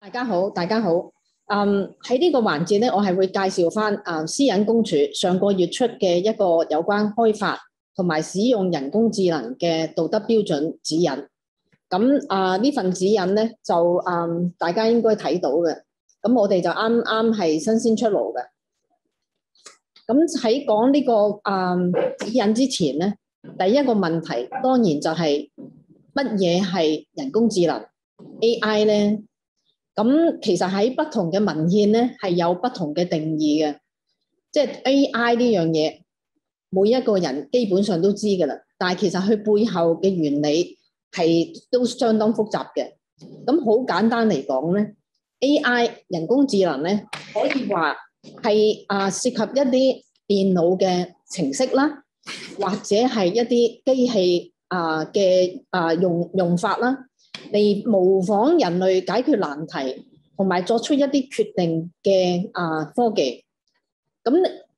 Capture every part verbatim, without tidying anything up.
大家好，大家好。嗯，喺呢個環節咧，我係會介紹翻啊私隱公署上個月出嘅一個有關開發同埋使用人工智能嘅道德標準指引。咁啊呢份指引咧就嗯大家應該睇到嘅。咁我哋就啱啱係新鮮出爐嘅。咁喺講呢個啊指引之前咧，第一個問題當然就係乜嘢係人工智能 A I 咧？咁其實喺不同嘅文獻咧係有不同嘅定義嘅，即係 A I 呢樣嘢，每一個人基本上都知㗎啦。但係其實佢背後嘅原理係都相當複雜嘅。咁好簡單嚟講咧 ，A I 人工智能咧可以話係啊涉及一啲電腦嘅程式啦，或者係一啲機器啊嘅啊用用法啦。嚟模仿人類解決難題同埋作出一啲決定嘅啊科技。咁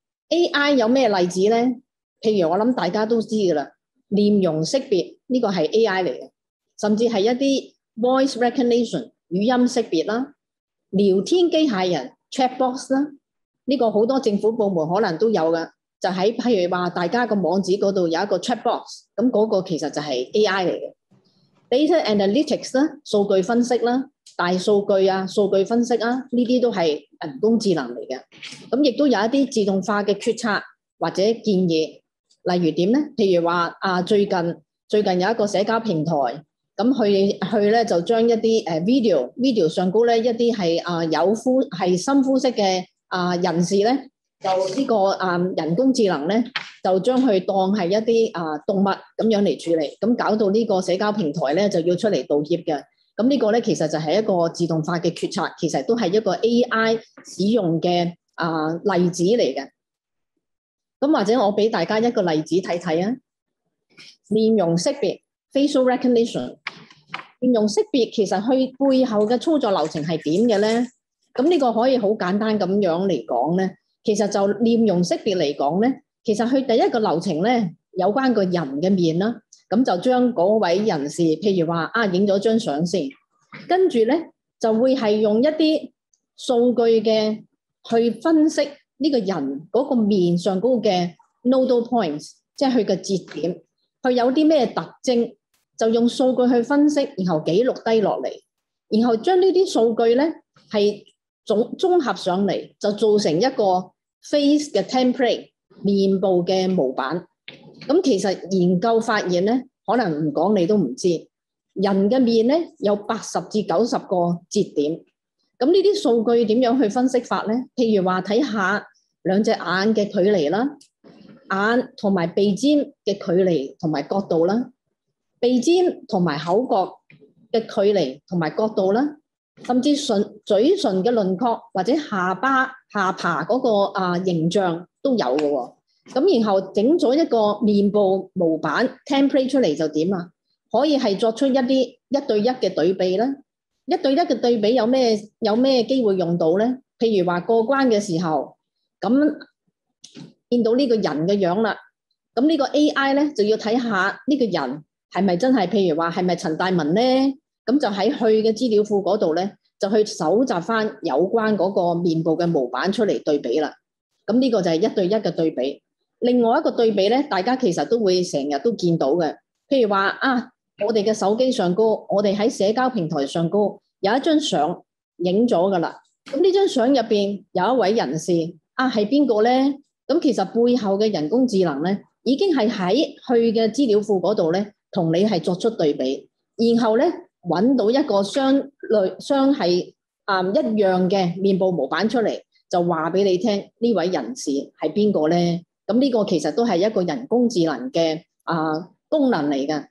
A I 有咩例子咧？譬如我諗大家都知㗎啦，臉容識別呢個係 A I 嚟嘅，甚至係一啲 voice recognition 語音識別啦，聊天機械人 chatbox 啦，呢個好多政府部門可能都有㗎。就喺譬如話大家個網址嗰度有一個 chatbox，咁嗰個其實就係 A I 嚟嘅。Data analytics 啦，數據分析啦，大數據啊，數據分析啊，呢啲都係人工智能嚟嘅。咁亦都有一啲自動化嘅決策或者建議，例如點咧？譬如話啊，最近最近有一個社交平台，咁去去咧就將一啲誒 video video 上高咧一啲係啊有膚係深膚色嘅啊人士咧，就呢個啊人工智能咧。就將佢當係一啲啊動物咁樣嚟處理，咁搞到呢個社交平台咧就要出嚟道歉嘅。咁呢個咧其實就係一個自動化嘅決策，其實都係一個 A I 使用嘅啊例子嚟嘅。咁或者我俾大家一個例子睇睇啊，面容識別 （facial recognition）。面容識別其實佢背後嘅操作流程係點嘅咧？咁呢個可以好簡單咁樣嚟講咧，其實就面容識別嚟講咧。其實佢第一個流程咧，有關個人嘅面啦，咁就將嗰位人士，譬如話啊，影咗張相先，跟住咧就會係用一啲數據嘅去分析呢個人嗰個面上高嘅 nodal points， 即係佢嘅節點，佢有啲咩特徵，就用數據去分析，然後記錄低落嚟，然後將呢啲數據咧係總綜合上嚟，就做成一個 face 嘅 template。面部嘅模板，咁其實研究發現咧，可能唔講你都唔知，人嘅面咧有八十至九十個節點，咁呢啲數據點樣去分析法咧？譬如話睇下兩隻眼嘅距離啦，眼同埋鼻尖嘅距離同埋角度啦，鼻尖同埋口角嘅距離同埋角度啦，甚至唇嘴唇嘅輪廓或者下巴下巴嗰個啊形象。都有嘅喎，咁然後整咗一個面部模板 template 出嚟就點啊？可以係作出一啲一對一嘅對比啦。一對一嘅對比有咩有咩機會用到咧？譬如話過關嘅時候，咁見到呢個人嘅樣啦，咁呢個 A I 咧就要睇下呢個人係咪真係，譬如話係咪陳大文咧？咁就喺佢嘅資料庫嗰度咧，就去搜集翻有關嗰個面部嘅模板出嚟對比啦。咁呢個就係一對一嘅對比。另外一個對比咧，大家其實都會成日都見到嘅。譬如話啊，我哋嘅手機上高，我哋喺社交平台上高有一張相影咗噶啦。咁呢張相入邊有一位人士啊，係邊個咧？咁其實背後嘅人工智能咧，已經係喺佢嘅資料庫嗰度咧，同你係作出對比，然後咧揾到一個相類相係啊一樣嘅面部模板出嚟。就話俾你聽呢位人士係邊個咧？咁呢個其實都係一個人工智能嘅啊功能嚟㗎。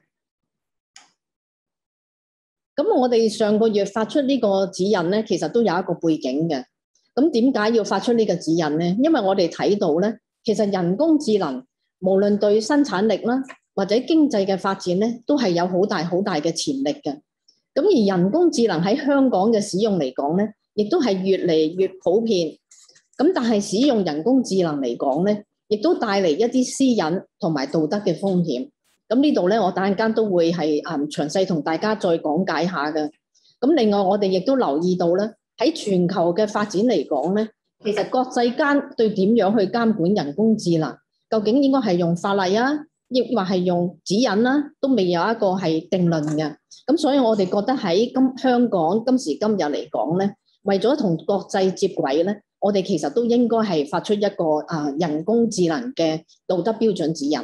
咁我哋上個月發出呢個指引咧，其實都有一個背景嘅。咁點解要發出呢個指引咧？因為我哋睇到咧，其實人工智能無論對生產力啦，或者經濟嘅發展咧，都係有好大好大嘅潛力嘅。咁而人工智能喺香港嘅使用嚟講咧，亦都係越嚟越普遍。咁但係使用人工智能嚟講咧，亦都帶嚟一啲私隱同埋道德嘅風險。咁呢度咧，我等陣間都會係誒詳細同大家再講解下嘅。 咁另外我哋亦都留意到咧，喺全球嘅發展嚟講咧，其實國際間對點樣去監管人工智能，究竟應該係用法例啊，亦或係用指引啦，都未有一個係定論嘅。咁所以我哋覺得喺今香港今時今日嚟講咧，為咗同國際接軌咧，我哋其實都應該係發出一個啊人工智能嘅道德標準指引。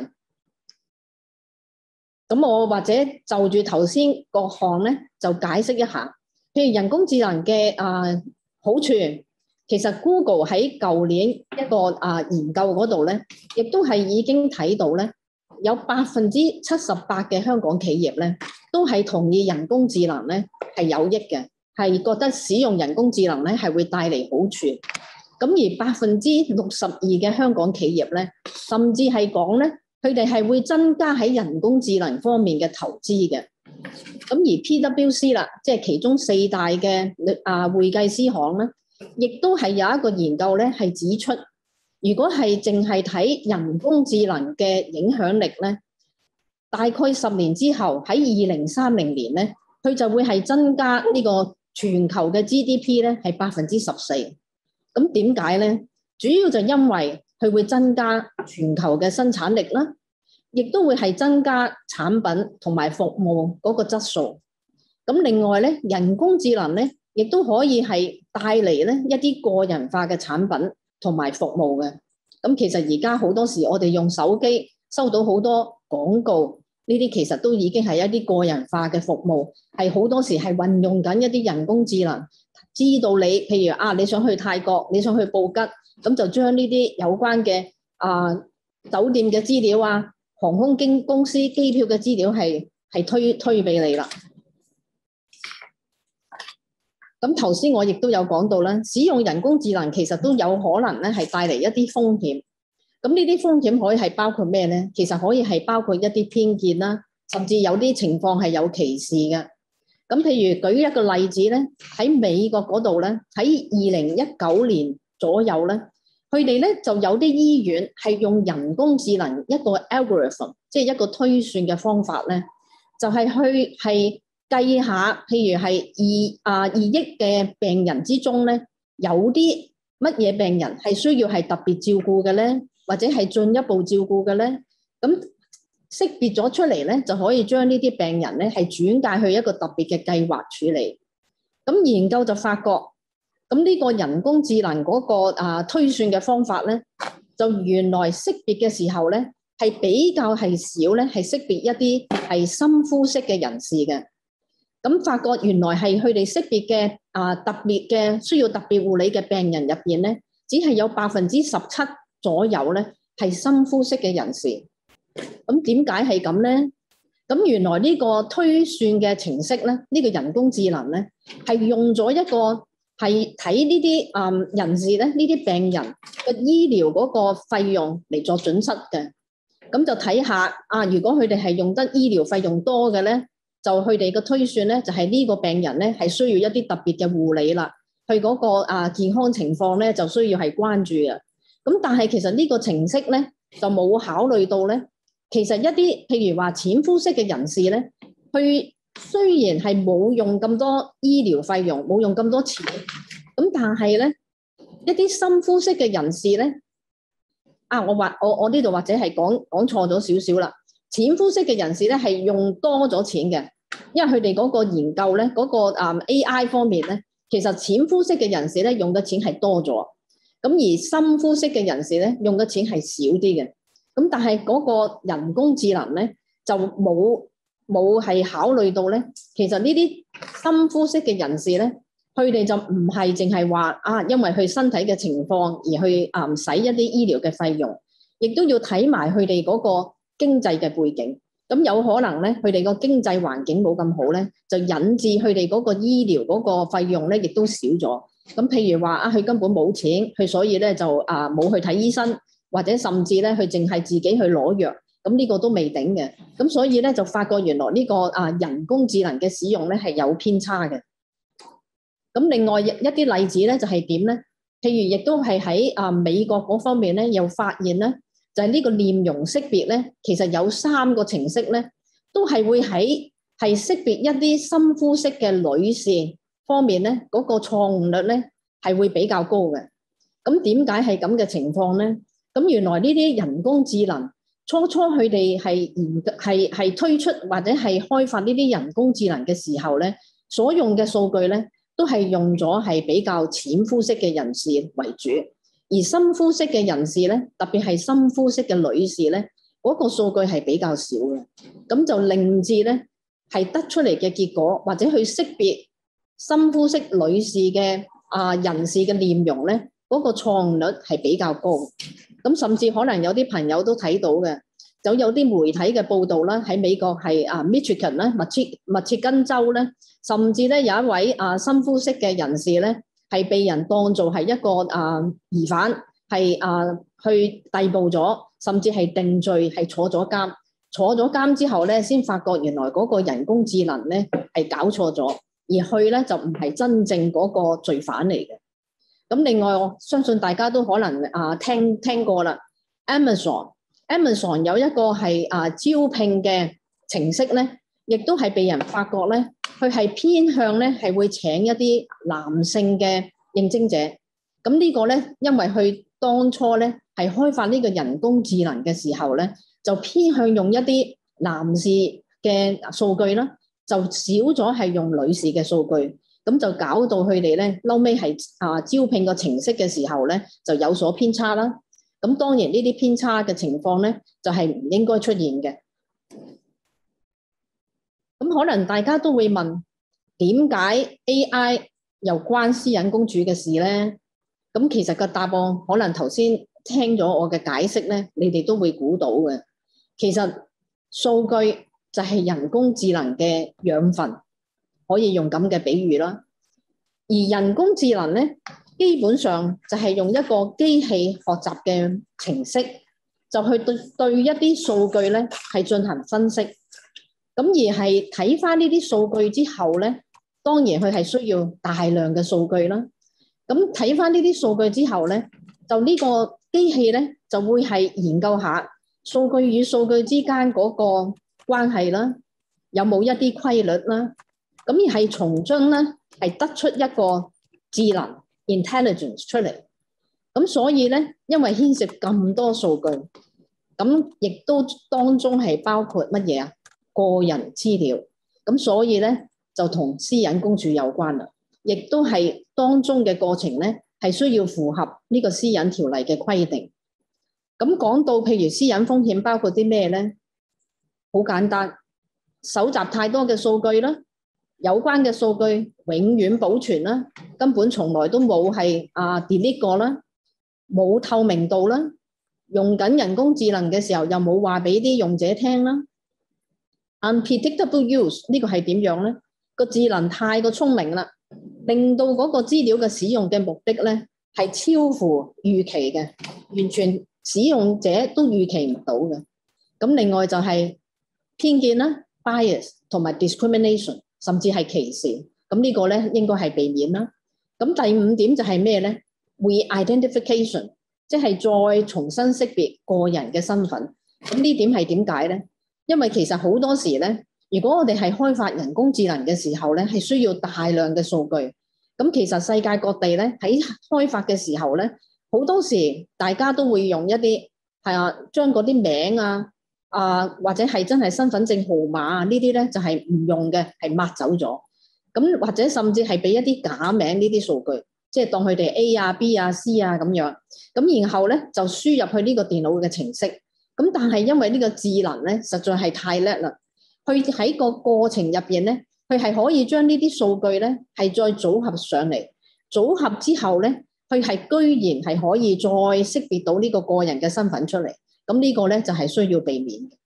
咁我或者就住頭先各項咧，就解釋一下。譬如人工智能嘅啊好處，其實 Google 喺舊年一個啊研究嗰度咧，亦都係已經睇到咧，有百分之七十八嘅香港企業咧，都係同意人工智能咧係有益嘅，係覺得使用人工智能咧係會帶嚟好處。咁而百分之六十二嘅香港企業咧，甚至係講咧，佢哋係會增加喺人工智能方面嘅投資嘅。咁而 P W C 啦，即係其中四大嘅啊會計師行咧，亦都係有一個研究咧，係指出，如果係淨係睇人工智能嘅影響力咧，大概十年之後喺二零三零年咧，佢就會係增加呢個全球嘅 G D P 咧係百分之十四。咁點解咧？主要就因為佢會增加全球嘅生產力啦，亦都會係增加產品同埋服務嗰個質素。咁另外咧，人工智能咧，亦都可以係帶嚟咧一啲個人化嘅產品同埋服務嘅。咁其實而家好多時我哋用手機收到好多廣告，呢啲其實都已經係一啲個人化嘅服務，係好多時係運用緊一啲人工智能，知道你譬如啊，你想去泰國，你想去布吉，咁就將呢啲有關嘅啊酒店嘅資料啊、航空經公司機票嘅資料係係推推俾你啦。咁頭先我亦都有講到啦，使用人工智能其實都有可能咧係帶嚟一啲風險。咁呢啲風險可以係包括咩咧？其實可以係包括一啲偏見啦，甚至有啲情況係有歧視嘅。咁譬如舉一個例子咧，喺美國嗰度咧，喺二零一九年左右咧，佢哋咧就有啲醫院係用人工智能一個 algorithm， 即係一個推算嘅方法咧，就係去係計下，譬如係二啊二億嘅病人之中咧，有啲乜嘢病人係需要係特別照顧嘅咧，或者係進一步照顧嘅咧，咁識別咗出嚟咧，就可以將呢啲病人咧係轉介去一個特別嘅計劃處理。咁研究就發覺，咁呢個人工智能嗰個啊推算嘅方法咧，就原來識別嘅時候咧，係比較係少咧，係識別一啲係深呼吸嘅人士嘅。咁發覺原來係佢哋識別嘅啊特別嘅需要特別護理嘅病人入邊咧，只係有百分之十七左右咧係深呼吸嘅人士。咁點解係咁咧？咁原來呢個推算嘅程式咧，呢個人工智能咧係用咗一個係睇呢啲啊人士咧，呢啲病人嘅醫療嗰個費用嚟作準則嘅。咁就睇下啊，如果佢哋係用得醫療費用多嘅咧，就佢哋嘅推算咧，就係呢個病人咧係需要一啲特別嘅護理啦，佢嗰個啊健康情況咧就需要係關注嘅。咁但係其實呢個程式咧就冇考慮到咧，其實一啲譬如話淺呼吸嘅人士咧，佢雖然係冇用咁多醫療費用，冇用咁多錢，咁但係咧一啲深呼吸嘅人士咧，啊我話我我呢度或者係講講錯咗少少啦。淺呼吸嘅人士咧係用多咗錢嘅，因為佢哋嗰個研究咧，嗰、嗰個啊 A I 方面咧，其實淺呼吸嘅人士咧用嘅錢係多咗，咁而深呼吸嘅人士咧用嘅錢係少啲嘅。咁但係嗰個人工智能咧就冇冇係考慮到咧，其實呢啲深呼吸嘅人士咧，佢哋就唔係淨係話啊，因為佢身體嘅情況而去啊使一啲醫療嘅費用，亦都要睇埋佢哋嗰個經濟嘅背景。咁有可能咧，佢哋個經濟環境冇咁好咧，就引致佢哋嗰個醫療嗰個費用咧亦都少咗。咁譬如話啊，佢根本冇錢，佢所以咧就啊冇去睇醫生。或者甚至咧，佢淨係自己去攞藥，咁呢個都未頂嘅。咁所以咧，就發覺原來呢個啊人工智能嘅使用咧係有偏差嘅。咁另外一啲例子咧就係點咧？譬如亦都係喺啊美國嗰方面咧，又發現咧，就係呢個臉容識別咧，其實有三個程式咧，都係會喺係識別一啲深膚色嘅女士方面咧，嗰個錯誤率咧係會比較高嘅。咁點解係咁嘅情況咧？咁原來呢啲人工智能初初佢哋係研係係推出或者係開發呢啲人工智能嘅時候咧，所用嘅數據咧都係用咗係比較淺膚色嘅人士為主，而深膚色嘅人士咧，特別係深膚色嘅女士咧，嗰個數據係比較少嘅。咁就令至咧係得出嚟嘅結果，或者去識別深膚色女士嘅啊人士嘅臉容咧，嗰個錯誤率係比較高。咁甚至可能有啲朋友都睇到嘅，就有啲媒體嘅報道啦，喺美國係啊 Michigan 咧，密切密切根州咧，甚至咧有一位啊深膚色嘅人士咧，係被人當做係一個啊疑犯，係啊去逮捕咗，甚至係定罪，係坐咗監。坐咗監之後咧，先發覺原來嗰個人工智能咧係搞錯咗，而去咧就唔係真正嗰個罪犯嚟嘅。咁另外，我相信大家都可能啊聽聽過啦 ，Amazon Amazon 有一個係啊招聘嘅程式咧，亦都係被人發覺咧，佢係偏向咧係會請一啲男性嘅應徵者。咁呢個咧，因為佢當初咧係開發呢個人工智能嘅時候咧，就偏向用一啲男士嘅數據啦，就少咗係用女士嘅數據。咁就搞到佢哋咧，後尾係啊招聘個程式嘅時候咧，就有所偏差啦。咁當然呢啲偏差嘅情況咧，就係唔應該出現嘅。咁可能大家都會問，點解 A I 又關私隱公署嘅事咧？咁其實個答案可能頭先聽咗我嘅解釋咧，你哋都會估到嘅。其實數據就係人工智能嘅養分。可以用咁嘅比喻啦，而人工智能咧，基本上就係用一個機器學習嘅程式，就去對對一啲數據咧係進行分析。咁而係睇翻呢啲數據之後咧，當然佢係需要大量嘅數據啦。咁睇翻呢啲數據之後咧，就呢個機器咧就會係研究下數據與數據之間嗰個關係啦，有冇一啲規律啦。咁而係從中咧，係得出一個智能 intelligence 出嚟。咁所以咧，因為牽涉咁多數據，咁亦都當中係包括乜嘢啊？個人資料。咁所以咧，就同私隱公署有關啦。亦都係當中嘅過程咧，係需要符合呢個私隱條例嘅規定。咁講到譬如私隱風險包括啲咩咧？好簡單，搜集太多嘅數據啦。有關嘅數據永遠保存啦，根本從來都冇係啊 delete 過啦，冇透明度啦，用緊人工智能嘅時候又冇話俾啲用者聽啦。Unpredictable use 呢個係點樣咧？個智能太過聰明啦，令到嗰個資料嘅使用嘅目的咧係超乎預期嘅，完全使用者都預期唔到嘅。咁另外就係偏見啦 ，bias 同埋 discrimination。甚至係歧視，咁呢個咧應該係避免啦。咁第五點就係咩咧 ？Re-identification， 即係再重新識別個人嘅身份。咁呢點係點解咧？因為其實好多時咧，如果我哋係開發人工智能嘅時候咧，係需要大量嘅數據。咁其實世界各地咧喺開發嘅時候咧，好多時大家都會用一啲係啊，將嗰啲名啊。啊，或者係真係身份證號碼啊，呢啲咧就係唔用嘅，係抹走咗。咁或者甚至係俾一啲假名呢啲數據，即係當佢哋 A 啊、B 啊、C 啊咁樣。咁然後咧就輸入去呢個電腦嘅程式。咁但係因為呢個智能咧實在係太叻啦，佢喺個過程入邊咧，佢係可以將呢啲數據咧係再組合上嚟，組合之後咧，佢係居然係可以再識別到呢個個人嘅身份出嚟。咁呢個咧就係需要避免嘅。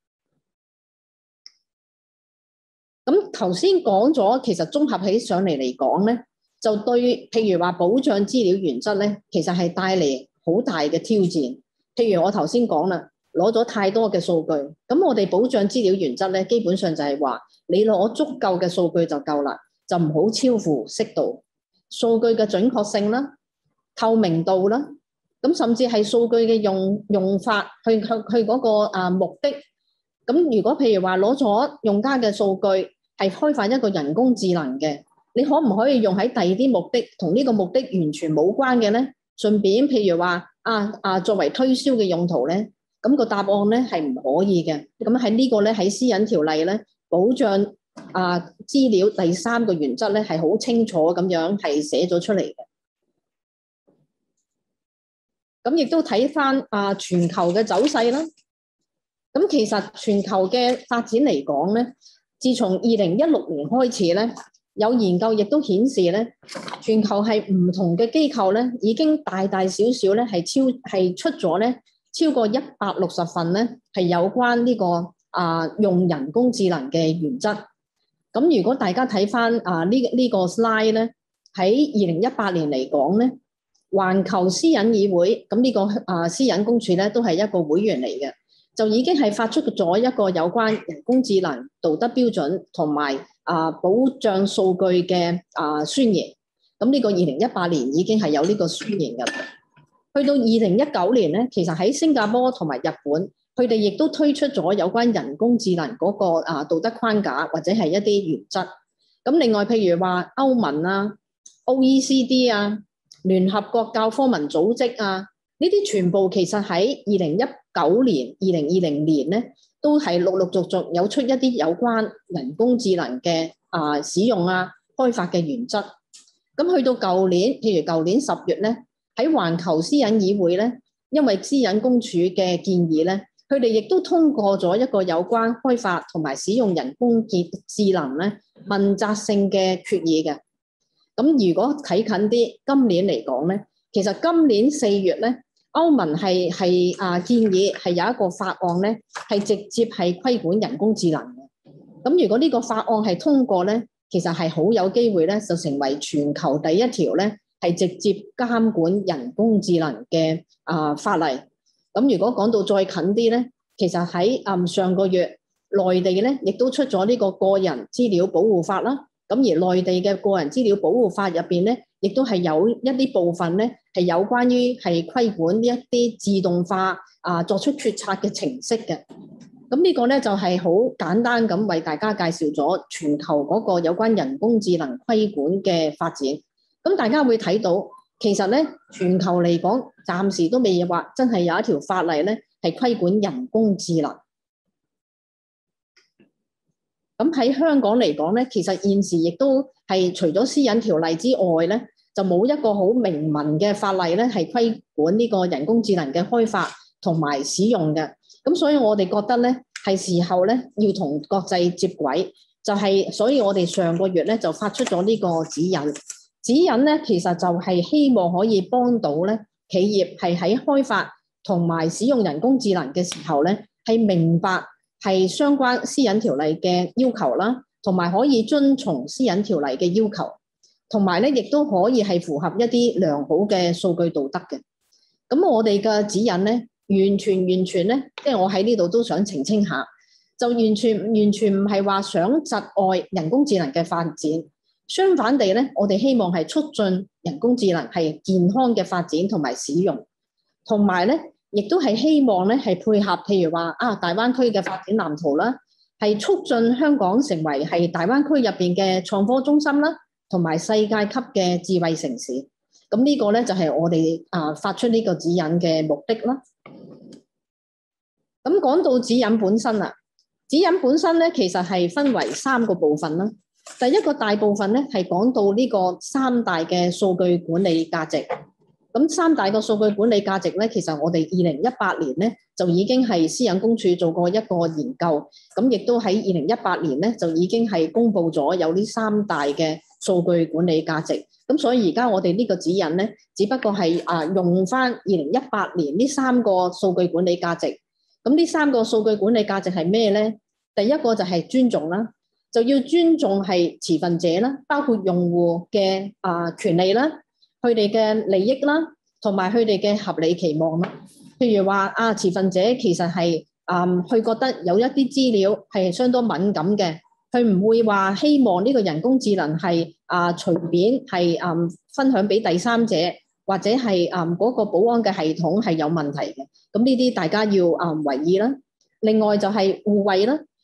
咁頭先講咗，其實綜合起上嚟嚟講咧，就對譬如話保障資料原則咧，其實係帶嚟好大嘅挑戰。譬如我頭先講啦，攞咗太多嘅數據，咁我哋保障資料原則咧，基本上就係話你攞足夠嘅數據就夠啦，就唔好超乎適度。數據嘅準確性啦、透明度啦。咁甚至係數據嘅用用法，去去去嗰個啊目的。咁如果譬如話攞咗用家嘅數據， 係開發一個人工智能嘅，你可唔可以用喺第二啲目的同呢個目的完全冇關嘅咧？順便譬如話啊啊作為推銷嘅用途咧，咁個答案咧係唔可以嘅。咁喺呢個咧喺私隱條例咧保障啊資料第三個原則咧係好清楚咁樣係寫咗出嚟嘅。咁亦都睇翻啊全球嘅走勢啦。咁其實全球嘅發展嚟講咧，自從二零一六年開始咧，有研究亦都顯示咧，全球係唔同嘅機構咧，已經大大小小咧係超係出咗咧超過一百六十份咧係有關呢個啊用人工智能嘅原則。咁如果大家睇翻啊呢呢個 slide 咧，喺二零一八年嚟講咧，環球私隱議會咁呢個啊私隱公署咧都係一個會員嚟嘅。就已經係發出咗一個有關人工智能道德標準同埋啊保障數據嘅啊宣言。咁呢個二零一八年已經係有呢個宣言嘅。去到二零一九年咧，其實喺新加坡同埋日本，佢哋亦都推出咗有關人工智能嗰個啊道德框架或者係一啲原則。咁另外譬如話歐盟啊、O E C D 啊、聯合國教科文組織啊，呢啲全部其實喺二零一九年、二零二零年咧，都係陸陸續續有出一啲有關人工智能嘅啊使用啊開發嘅原則。咁去到舊年，譬如舊年十月咧，喺環球私隱議會咧，因為私隱公署嘅建議咧，佢哋亦都通過咗一個有關開發同埋使用人工智能咧問責性嘅決議嘅。咁如果睇近啲，今年嚟講咧，其實今年四月咧，歐盟係係啊建議係有一個法案咧，係直接係規管人工智能嘅。咁如果呢個法案係通過咧，其實係好有機會咧，就成為全球第一條咧係直接監管人工智能嘅啊法例。咁如果講到再近啲咧，其實喺啊上個月內地咧亦都出咗呢個個人資料保護法啦。咁而內地嘅個人資料保護法入邊咧，亦都係有一啲部分咧係有關於係規管呢一啲自動化啊作出決策嘅程式嘅。咁呢個咧就係好簡單咁為大家介紹咗全球嗰個有關人工智能規管嘅發展。咁大家會睇到，其實咧全球嚟講，暫時都未話真係有一條法例咧係規管人工智能。咁喺香港嚟講咧，其實現時亦都係除咗私隱條例之外咧，就冇一個好明文嘅法例咧係規管呢個人工智能嘅開發同埋使用嘅。咁所以我哋覺得咧係時候咧要同國際接軌，就係、是、所以我哋上個月咧就發出咗呢個指引。指引咧其實就係希望可以幫到咧企業係喺開發同埋使用人工智能嘅時候咧係明白係相關私隱條例嘅要求啦，同埋可以遵從私隱條例嘅要求，同埋咧亦都可以係符合一啲良好嘅數據道德嘅。咁我哋嘅指引咧，完全完全咧，即係我喺呢度都想澄清下，就完全完全唔係話想窒礙人工智能嘅發展，相反地咧，我哋希望係促進人工智能係健康嘅發展同埋使用，同埋咧。亦都係希望咧，係配合譬如話啊，大灣區嘅發展藍圖啦，係促進香港成為係大灣區入邊嘅創科中心啦，同埋世界級嘅智慧城市。咁呢個咧就係我哋啊發出呢個指引嘅目的啦。咁講到指引本身啦，指引本身咧其實係分為三個部分啦。第一個大部分咧係講到呢個三大嘅數據管理價值。咁三大個數據管理價值咧，其實我哋二零一八年咧就已經係私隱公署做過一個研究，咁亦都喺二零一八年咧就已經係公布咗有呢三大嘅數據管理價值。咁所以而家我哋呢個指引咧，只不過係啊用翻二零一八年呢三個數據管理價值。咁呢三個數據管理價值係咩咧？第一個就係尊重啦，就要尊重係持份者啦，包括用戶嘅啊權利啦。佢哋嘅利益啦，同埋佢哋嘅合理期望啦。譬如話啊，持份者其實係啊，佢、嗯、覺得有一啲資料係相當敏感嘅，佢唔會話希望呢個人工智能係啊隨便係啊、嗯、分享俾第三者，或者係啊嗰個保安嘅系統係有問題嘅。咁呢啲大家要啊留意啦。另外就係互惠啦，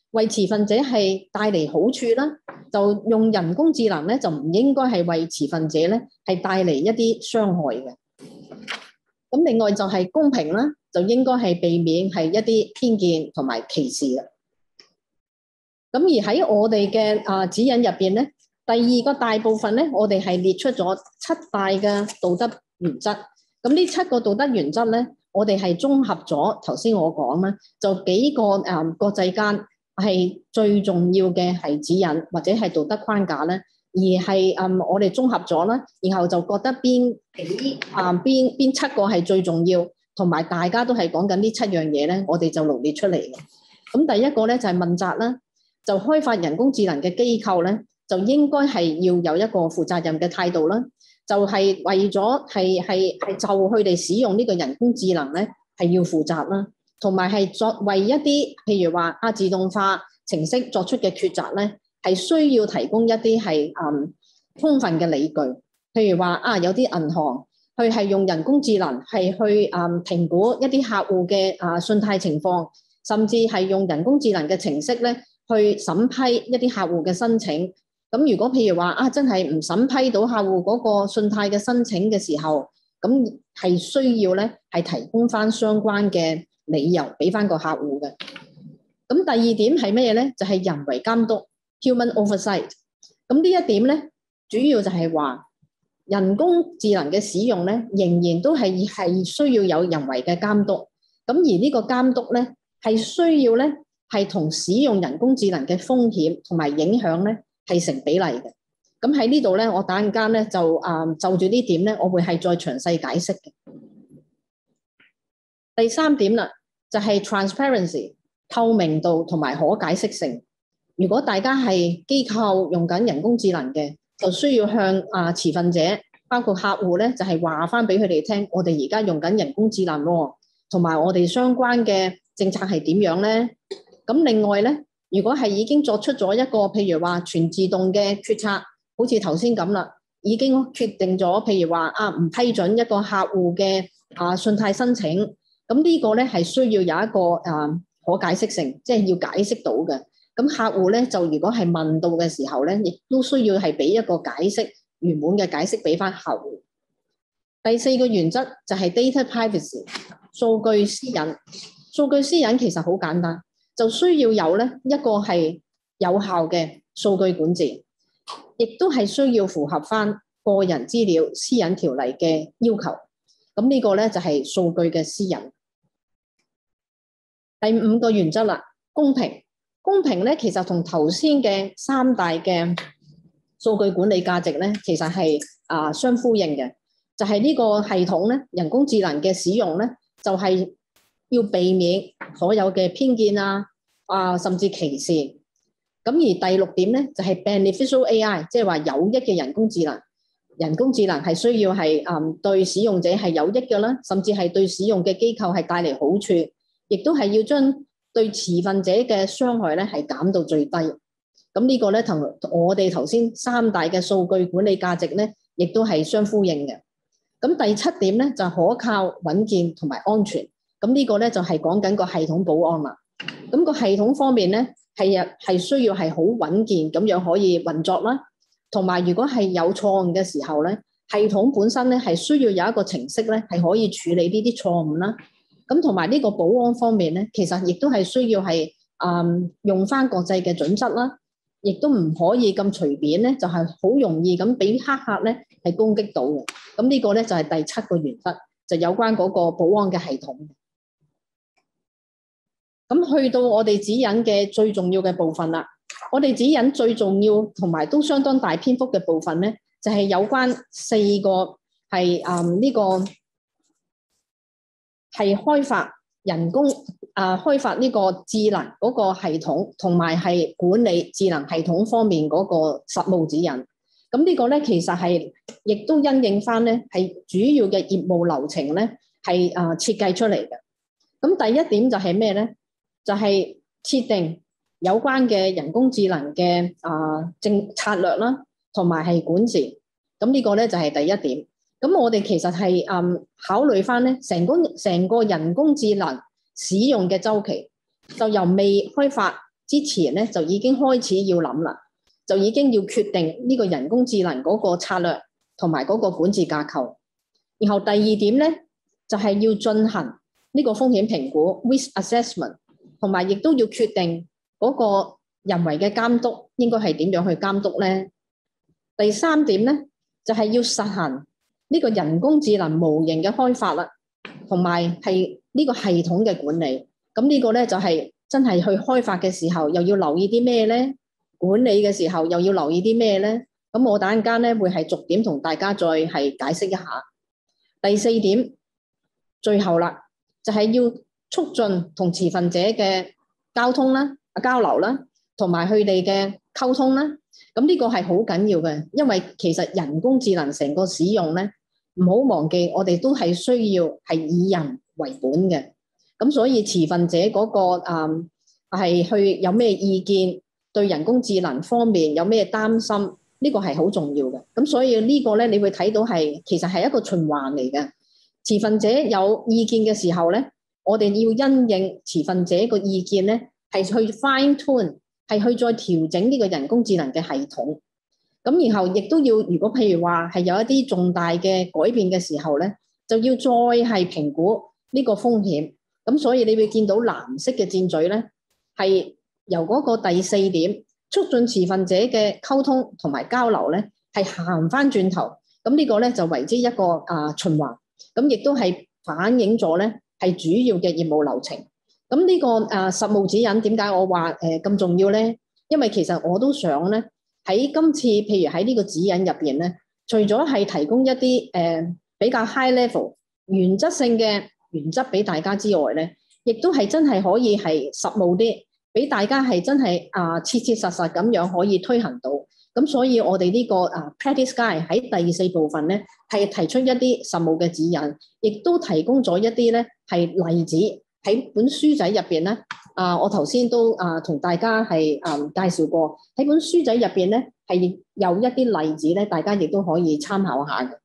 為持份者係帶嚟好處啦，就用人工智能咧就唔應該係為持份者咧係帶嚟一啲傷害嘅。咁另外就係公平啦，就應該係避免係一啲偏見同埋歧視嘅。咁而喺我哋嘅啊指引入邊咧，第二個大部分咧，我哋係列出咗七大嘅道德原則。咁呢七個道德原則咧，我哋係綜合咗頭先我講啦，就幾個誒、嗯、國際間係最重要嘅係指引或者係道德框架咧，而係誒、嗯、我哋綜合咗啦，然後就覺得邊幾啊邊邊七個係最重要，同埋大家都係講緊呢七樣嘢咧，我哋就羅列出嚟嘅。咁第一個咧就係問責啦，就開發人工智能嘅機構咧，就應該係要有一個負責任嘅態度啦，就係、是、為咗係係係就佢哋使用呢個人工智能咧，係要負責啦，同埋係作為一啲譬如話啊自動化程式作出嘅抉擇咧，係需要提供一啲係嗯充分嘅理據。譬如話啊，有啲銀行佢係用人工智能係去嗯評估一啲客戶嘅啊信貸情況，甚至係用人工智能嘅程式咧去審批一啲客戶嘅申請。咁如果譬如話啊，真係唔審批到客戶嗰個信貸嘅申請嘅時候，咁係需要咧係提供翻相關嘅理由俾翻個客戶嘅。咁第二點係咩嘢咧？就係人為監督 （human oversight）。咁呢一點咧，主要就係話人工智能嘅使用咧，仍然都係係需要有人為嘅監督。咁而呢個監督咧，係需要咧係同使用人工智能嘅風險同埋影響咧，係成比例嘅。咁喺呢度咧，我等陣間咧就啊、嗯、就住呢點咧，我會係再詳細解釋嘅。第三點啦，就係 transparency 透明度同埋可解釋性。如果大家係機構用緊人工智能嘅，就需要向啊持份者，包括客戶咧，就係話翻俾佢哋聽，我哋而家用緊人工智能喎，同埋我哋相關嘅政策係點樣咧？咁另外咧，如果係已經作出咗一個譬如話全自動嘅決策，好似頭先咁啦，已經決定咗譬如話啊唔批准一個客戶嘅啊信貸申請，咁呢個咧係需要有一個啊可解釋性，即係要解釋到嘅。咁客戶咧就如果係問到嘅時候咧，亦都需要係俾一個解釋，圓滿嘅解釋俾翻客戶。第四個原則就係 data privacy 數據私隱。數據私隱其實好簡單，就需要有咧一個係有效嘅數據管治，亦都係需要符合翻個人資料私隱條例嘅要求。咁呢個咧就係數據嘅私隱。第五個原則啦，公平。公平咧，其實同頭先嘅三大嘅數據管理價值咧，其實係啊相呼應嘅。就係呢個系統咧，人工智能嘅使用咧，就係要避免所有嘅偏見啊，啊甚至歧視。咁而第六點咧，就係 beneficial A I， 即係話有益嘅人工智能。人工智能係需要係嗯對使用者係有益嘅啦，甚至係對使用嘅機構係帶嚟好處，亦都係要將對持份者嘅傷害咧係減到最低。咁呢個咧同我哋頭先三大嘅數據管理價值咧，亦都係相呼應嘅。咁第七點咧就係可靠、穩健同埋安全。咁呢個咧就係講緊個系統保安啦。咁個系統方面咧係係需要係好穩健咁樣可以運作啦。同埋如果係有錯誤嘅時候咧，系統本身咧係需要有一個程式咧係可以處理呢啲錯誤啦。咁同埋呢個保安方面咧，其實亦都係需要係嗯用翻國際嘅準則啦，亦都唔可以咁隨便咧，就係好容易咁俾黑客咧係攻擊到嘅。咁呢個咧就係第七個原則，就有關嗰個保安嘅系統。咁去到我哋指引嘅最重要嘅部分啦，我哋指引最重要同埋都相當大篇幅嘅部分咧，就係有關四個係嗯呢個係開發人工啊開發呢個智能嗰個系統，同埋係管理智能系統方面嗰個實務指引。咁呢個咧其實係亦都因應翻咧係主要嘅業務流程咧係啊設計出嚟嘅。咁第一點就係咩咧？就係設定有關嘅人工智能嘅啊政策略啦，同埋係管治。咁呢個咧就係第一點。咁我哋其實係嗯考慮翻咧成個成個人工智能使用嘅週期，就由未開發之前咧，就已經開始要諗啦，就已經要決定呢個人工智能嗰個策略同埋嗰個管治架構。然後第二點咧，就係要進行呢個風險評估 risk assessment， 同埋亦都要決定嗰個人為嘅監督應該係點樣去監督咧。第三點咧，就係要實行呢個人工智能模型嘅開發啦，同埋係呢個系統嘅管理。咁呢個咧就係真係去開發嘅時候，又要留意啲咩咧？管理嘅時候又要留意啲咩咧？咁我等陣間咧會係逐點同大家再係解釋一下。第四點，最後啦，就係要促進同持份者嘅交通啦、交流啦，同埋佢哋嘅溝通啦。咁呢個係好緊要嘅，因為其實人工智能成個使用咧，唔好忘記我哋都係需要係以人為本嘅。咁所以持份者嗰個誒係去有咩意見，對人工智能方面有咩擔心，呢個係好重要嘅。咁所以呢個咧，你會睇到係其實係一個循環嚟嘅。持份者有意見嘅時候咧，我哋要因應持份者個意見咧，係去 fine tune， 係去再調整呢個人工智能嘅系統。咁然後亦都要，如果譬如話係有一啲重大嘅改變嘅時候咧，就要再係評估呢個風險。咁所以你會見到藍色嘅箭嘴咧，係由嗰個第四點促進持份者嘅溝通同埋交流咧，係行翻轉頭。咁呢個咧就為之一個啊循環。咁亦都係反映咗咧係主要嘅業務流程。咁呢個啊實務指引點解我話誒咁重要咧？因為其實我都想咧喺今次譬如喺呢個指引入邊咧，除咗係提供一啲誒、呃、比較 high level 原則性嘅原則俾大家之外咧，亦都係真係可以係實務啲，俾大家係真係啊切切實實咁樣可以推行到。咁所以我哋呢個啊 practice guide 喺第四部分咧，係提出一啲實務嘅指引，亦都提供咗一啲咧係例子喺本書仔入邊咧。啊，我頭先都啊同大家係啊介紹過喺本書仔入邊咧，係有一啲例子咧，大家亦都可以參考下嘅。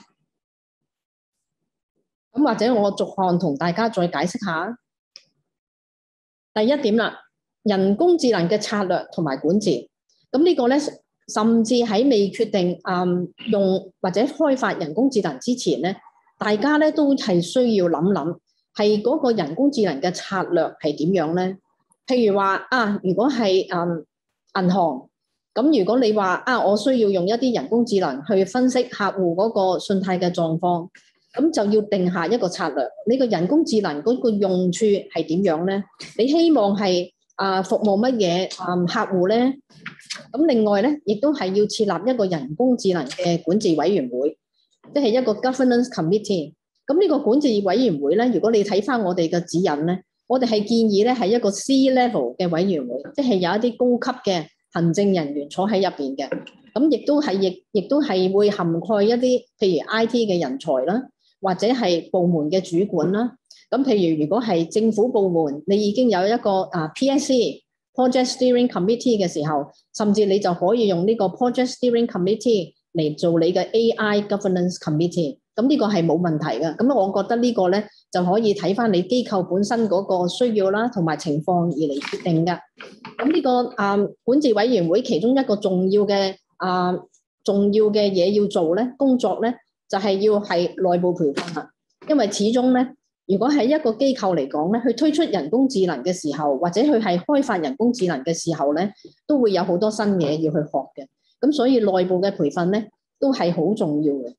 咁或者我逐項同大家再解釋下。第一點啦，人工智能嘅策略同埋管治。咁呢個咧，甚至喺未決定嗯用或者開發人工智能之前咧，大家咧都係需要諗諗，係嗰個人工智能嘅策略係點樣咧？譬如話啊，如果係嗯銀行，咁如果你話啊，我需要用一啲人工智能去分析客戶嗰個信貸嘅狀況，咁就要定下一個策略。呢個人工智能嗰個用處係點樣咧？你希望係啊服務乜嘢啊客戶咧？咁另外咧，亦都係要設立一個人工智能嘅管治委員會，即係一個 governance committee。咁呢個管治委員會咧，如果你睇翻我哋嘅指引咧，我哋係建議咧係一個 C level 嘅委員會，即係有一啲高級嘅行政人員坐喺入邊嘅。咁亦都係亦亦都係會涵蓋一啲譬如 I T 嘅人才啦，或者係部門嘅主管啦。咁譬如如果係政府部門，你已經有一個啊 P S C。Project Steering Committee 嘅時候，甚至你就可以用呢個 Project Steering Committee 嚟做你嘅 A I Governance Committee， 咁呢個係冇問題嘅。咁我覺得呢個咧就可以睇翻你機構本身嗰個需要啦，同埋情況而嚟決定嘅。咁呢個啊管治委員會其中一個重要嘅啊重要嘅嘢要做咧，工作咧就係要係內部培訓啦，因為始終咧。如果喺一個機構嚟講咧，去推出人工智能嘅時候，或者佢係開發人工智能嘅時候咧，都會有好多新嘢要去學嘅。咁所以內部嘅培訓咧，都係好重要嘅。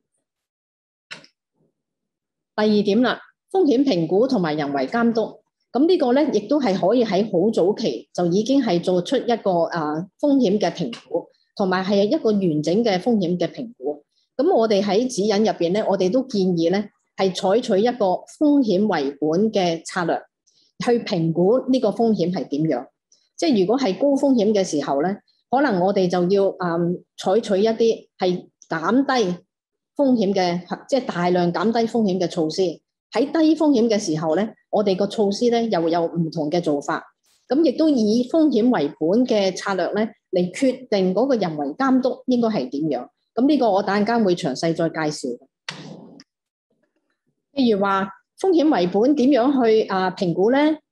第二點啦，風險評估同埋人為監督。咁呢個咧，亦都係可以喺好早期就已經係做出一個啊風險嘅評估，同埋係一個完整嘅風險嘅評估。咁我哋喺指引入邊咧，我哋都建議咧。係採取一個風險為本嘅策略，去評估呢個風險係點樣。即係如果係高風險嘅時候咧，可能我哋就要嗯採取一啲係減低風險嘅，即係大量減低風險嘅措施。喺低風險嘅時候咧，我哋個措施咧又有唔同嘅做法。咁亦都以風險為本嘅策略咧嚟決定嗰個人為監督應該係點樣。咁呢個我等陣間會詳細再介紹。譬如話風險為本點樣去啊評估咧？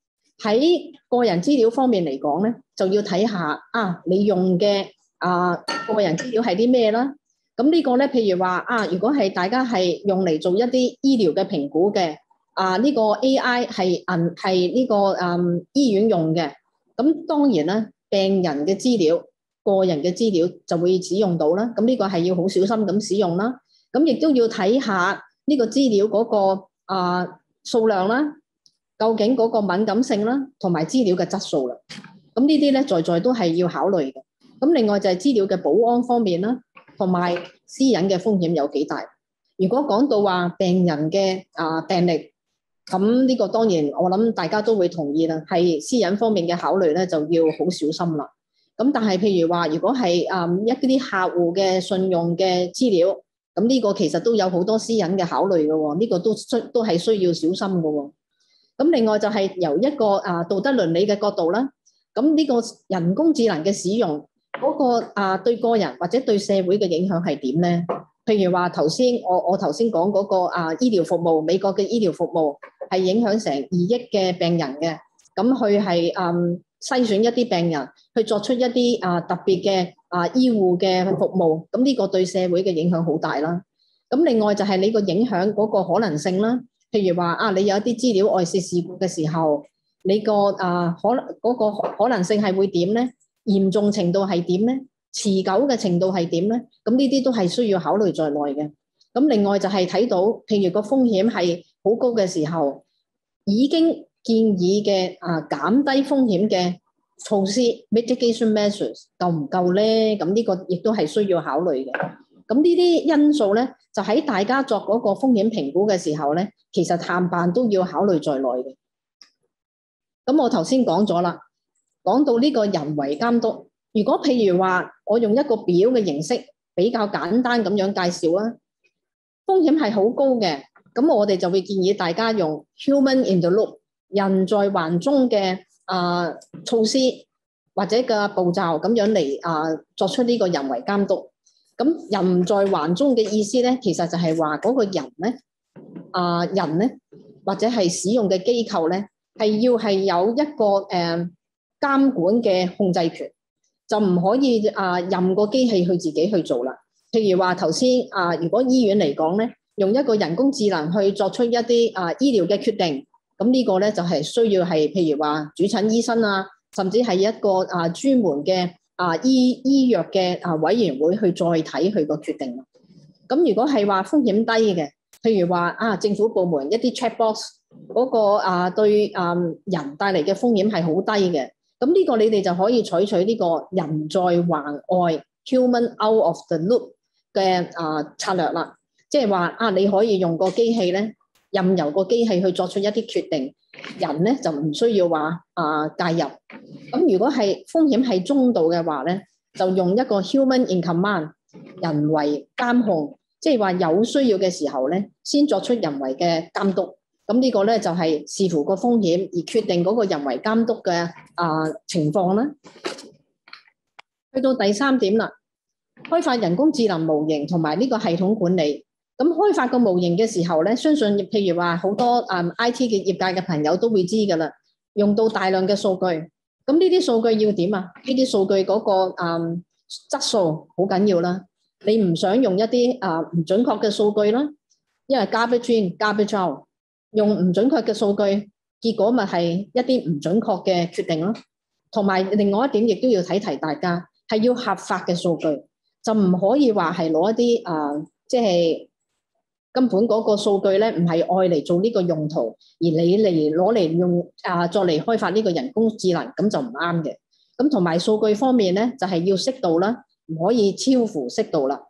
喺個人資料方面嚟講咧，就要睇下啊，你用嘅啊個人資料係啲咩啦？咁呢個咧，譬如話啊，如果係大家係用嚟做一啲醫療嘅評估嘅，啊呢個 A I 係銀係呢個誒醫院用嘅，咁當然啦，病人嘅資料、個人嘅資料就會使用到啦。咁呢個係要好小心咁使用啦。咁亦都要睇下呢個資料嗰個啊數量啦，究竟嗰個敏感性啦，同埋資料嘅質素啦。咁呢啲咧，在在都係要考慮嘅。咁另外就係資料嘅保安方面啦，同埋私隱嘅風險有幾大。如果講到話病人嘅啊病歷，咁呢個當然我諗大家都會同意啦，係私隱方面嘅考慮咧，就要好小心啦。咁但係譬如話，如果係啊一啲客戶嘅信用嘅資料，咁呢個其實都有好多私隱嘅考慮嘅喎，呢個都需都係需要小心嘅喎。咁另外就係由一個啊道德倫理嘅角度啦，咁呢個人工智能嘅使用嗰個啊對個人或者對社會嘅影響係點咧？譬如話頭先我我頭先講嗰個啊醫療服務，美國嘅醫療服務係影響成二億嘅病人嘅，咁佢係嗯篩選一啲病人去作出一啲啊特別嘅啊醫護嘅服務，咁呢個對社會嘅影響好大啦。咁另外就係你個影響嗰個可能性啦，譬如話啊你有一啲資料外泄事故嘅時候，你個啊可能嗰個可能性係會點咧？嚴重程度係點咧？持久嘅程度係點咧？咁呢啲都係需要考慮在內嘅。咁另外就係睇到，譬如個風險係好高嘅時候，已經建議嘅啊減低風險嘅措施 mitigation measures 夠唔夠咧？咁呢個亦都係需要考慮嘅。咁呢啲因素咧，就喺大家作嗰個風險評估嘅時候咧，其實探辦都要考慮在內嘅。咁我頭先講咗啦，講到呢個人為監督。如果譬如話，我用一個表嘅形式比較簡單咁樣介紹啊，風險係好高嘅，咁我哋就會建議大家用 human in the loop 人在環中嘅啊、呃、措施或者嘅步驟咁樣嚟啊、呃、作出呢個人為監督。咁人在環中嘅意思咧，其實就係話嗰個人咧啊、呃、人咧或者係使用嘅機構咧，係要係有一個誒、呃、監管嘅控制權。就唔可以啊任個機器去自己去做啦。譬如話頭先啊，如果醫院嚟講咧，用一個人工智能去作出一啲啊醫療嘅決定，咁呢個咧就係需要係譬如話主診醫生啊，甚至係一個啊專門嘅啊醫醫藥嘅啊委員會去再睇佢個決定。咁如果係話風險低嘅，譬如話啊政府部門一啲 check box 嗰個啊對啊人帶嚟嘅風險係好低嘅。咁呢個你哋就可以採取呢個人在環外 human out of the loop 嘅啊策略啦，即係話啊你可以用個機器咧，任由個機器去作出一啲決定，人咧就唔需要話啊介入。咁如果係風險係中度嘅話咧，就用一個 human in command 人為監控，即係話有需要嘅時候咧，先作出人為嘅監督。咁呢個咧就係視乎個風險而決定嗰個人為監督嘅啊情況啦。去到第三點啦，開發人工智能模型同埋呢個系統管理。咁開發個模型嘅時候咧，相信譬如話好多啊 I T 嘅業界嘅朋友都會知㗎啦，用到大量嘅數據。咁呢啲數據要點啊？呢啲數據嗰個啊質素好緊要啦。你唔想用一啲啊唔準確嘅數據啦，因為 garbage in garbage out。用唔準確嘅數據，結果咪係一啲唔準確嘅決定咯。同埋另外一點，亦都要提提大家，係要合法嘅數據，就唔可以話係攞一啲啊，即係根本嗰個數據咧，唔係愛嚟做呢個用途，而你嚟攞嚟用啊，作嚟開發呢個人工智能，咁就唔啱嘅。咁同埋數據方面咧，就係要適度啦，唔可以超乎適度啦。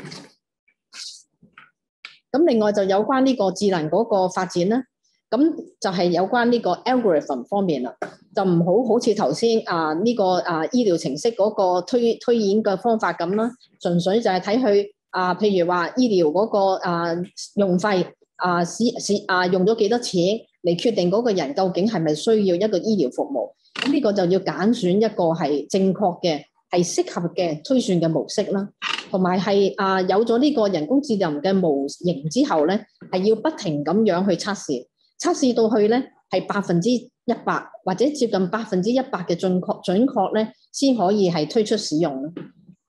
咁另外就有關呢個智能嗰個發展啦，咁就係有關呢個 algorithm 方面啦，就唔好好似頭先啊呢個啊醫療程式嗰個推推演嘅方法咁啦，純粹就係睇佢啊，譬如話醫療嗰個啊用費啊使使啊用咗幾多錢嚟決定嗰個人究竟係咪需要一個醫療服務，咁呢個就要揀選一個係正確嘅係適合嘅推算嘅模式啦。同埋係啊，有咗呢個人工智能嘅模型之後咧，係要不停咁樣去測試，測試到去咧係百分之一一百或者接近百分之一百嘅準確準確咧，先可以係推出使用咯。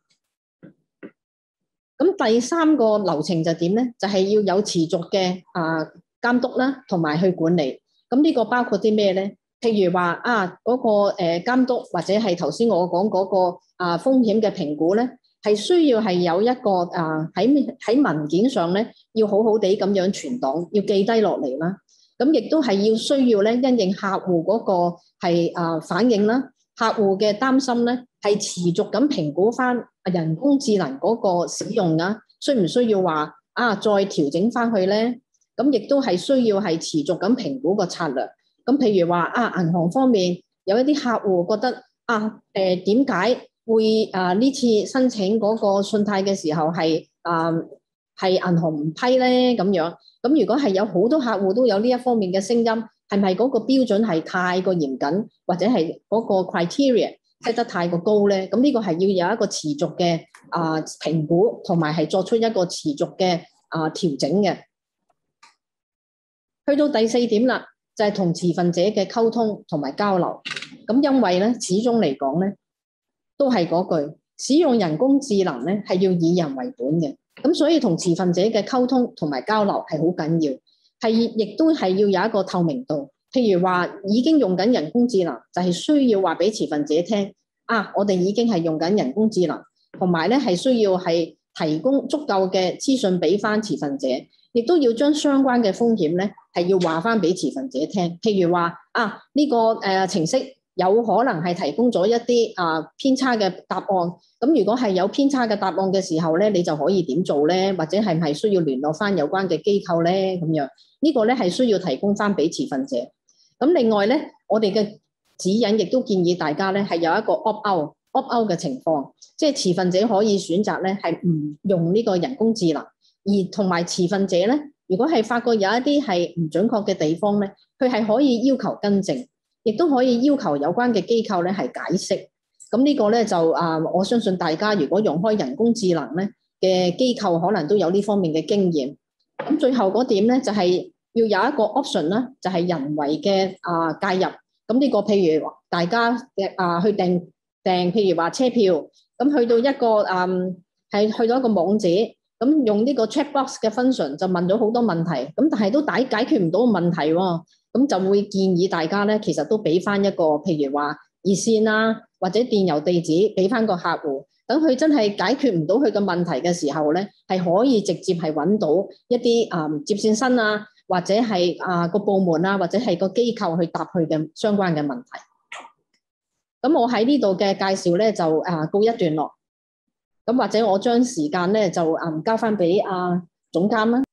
咁第三個流程就點咧？就係、是、要有持續嘅啊監督啦，同埋去管理。咁呢個包括啲咩咧？譬如話啊，嗰、那個誒監督或者係頭先我講嗰個啊風險嘅評估咧，係需要係有一個啊喺喺文件上咧，要好好地咁樣存檔，要記低落嚟啦。咁亦都係要需要咧，因應客戶嗰個係啊反應啦，客戶嘅擔心咧，係持續咁評估翻人工智能嗰個使用啊，需唔需要話啊再調整翻去咧？咁亦都係需要係持續咁評估個策略。咁譬如話啊，銀行方面有一啲客戶覺得啊，誒點解會啊呢次申請嗰個信貸嘅時候係啊係銀行唔批咧咁樣？咁如果係有好多客戶都有呢一方面嘅聲音，係咪嗰個標準係太過嚴謹，或者係嗰個 criteria set 得太過高咧？咁呢個係要有一個持續嘅啊評估，同埋係作出一個持續嘅啊調整嘅。去到第四點啦，就係同持份者嘅溝通同埋交流。咁因為咧，始終嚟講咧，都係嗰句，使用人工智能咧係要以人為本嘅。咁所以同持份者嘅溝通同埋交流係好緊要，係亦都係要有一個透明度。譬如話已經用緊人工智能，就係需要話俾持份者聽啊，我哋已經係用緊人工智能，同埋咧係需要係提供足夠嘅資訊俾翻持份者，亦都要將相關嘅風險咧係要話翻俾持份者聽。譬如話啊，呢個誒程式有可能係提供咗一啲啊偏差嘅答案，咁如果係有偏差嘅答案嘅時候咧，你就可以點做咧？或者係唔係需要聯絡翻有關嘅機構咧？咁樣呢個咧係需要提供翻俾持份者。咁另外咧，我哋嘅指引亦都建議大家咧係有一個 opt out opt out 嘅情況，即係持份者可以選擇咧係唔用呢個人工智能，而同埋持份者咧，如果係發覺有一啲係唔準確嘅地方咧，佢係可以要求更正。亦都可以要求有關嘅機構咧係解釋，咁呢個咧就啊，我相信大家如果用開人工智能咧嘅機構，可能都有呢方面嘅經驗。咁最後嗰點咧就係要有一個 option 啦，就係人為嘅啊介入。咁呢個譬如大家嘅啊去訂訂，譬如話車票，咁去到一個啊係去到一個網址，咁用呢個 chat box 嘅 function 就問咗好多問題，咁但係都解解決唔到問題喎。咁就會建議大家咧，其實都俾翻一個，譬如話熱線啦，或者電郵地址俾翻個客戶，等佢真係解決唔到佢嘅問題嘅時候咧，係可以直接係揾到一啲啊、嗯、接線生啊，或者係啊個部門啊，或者係個機構去答佢嘅相關嘅問題。咁我喺呢度嘅介紹咧就啊告一段落。咁或者我將時間咧就啊交翻俾阿總監啦。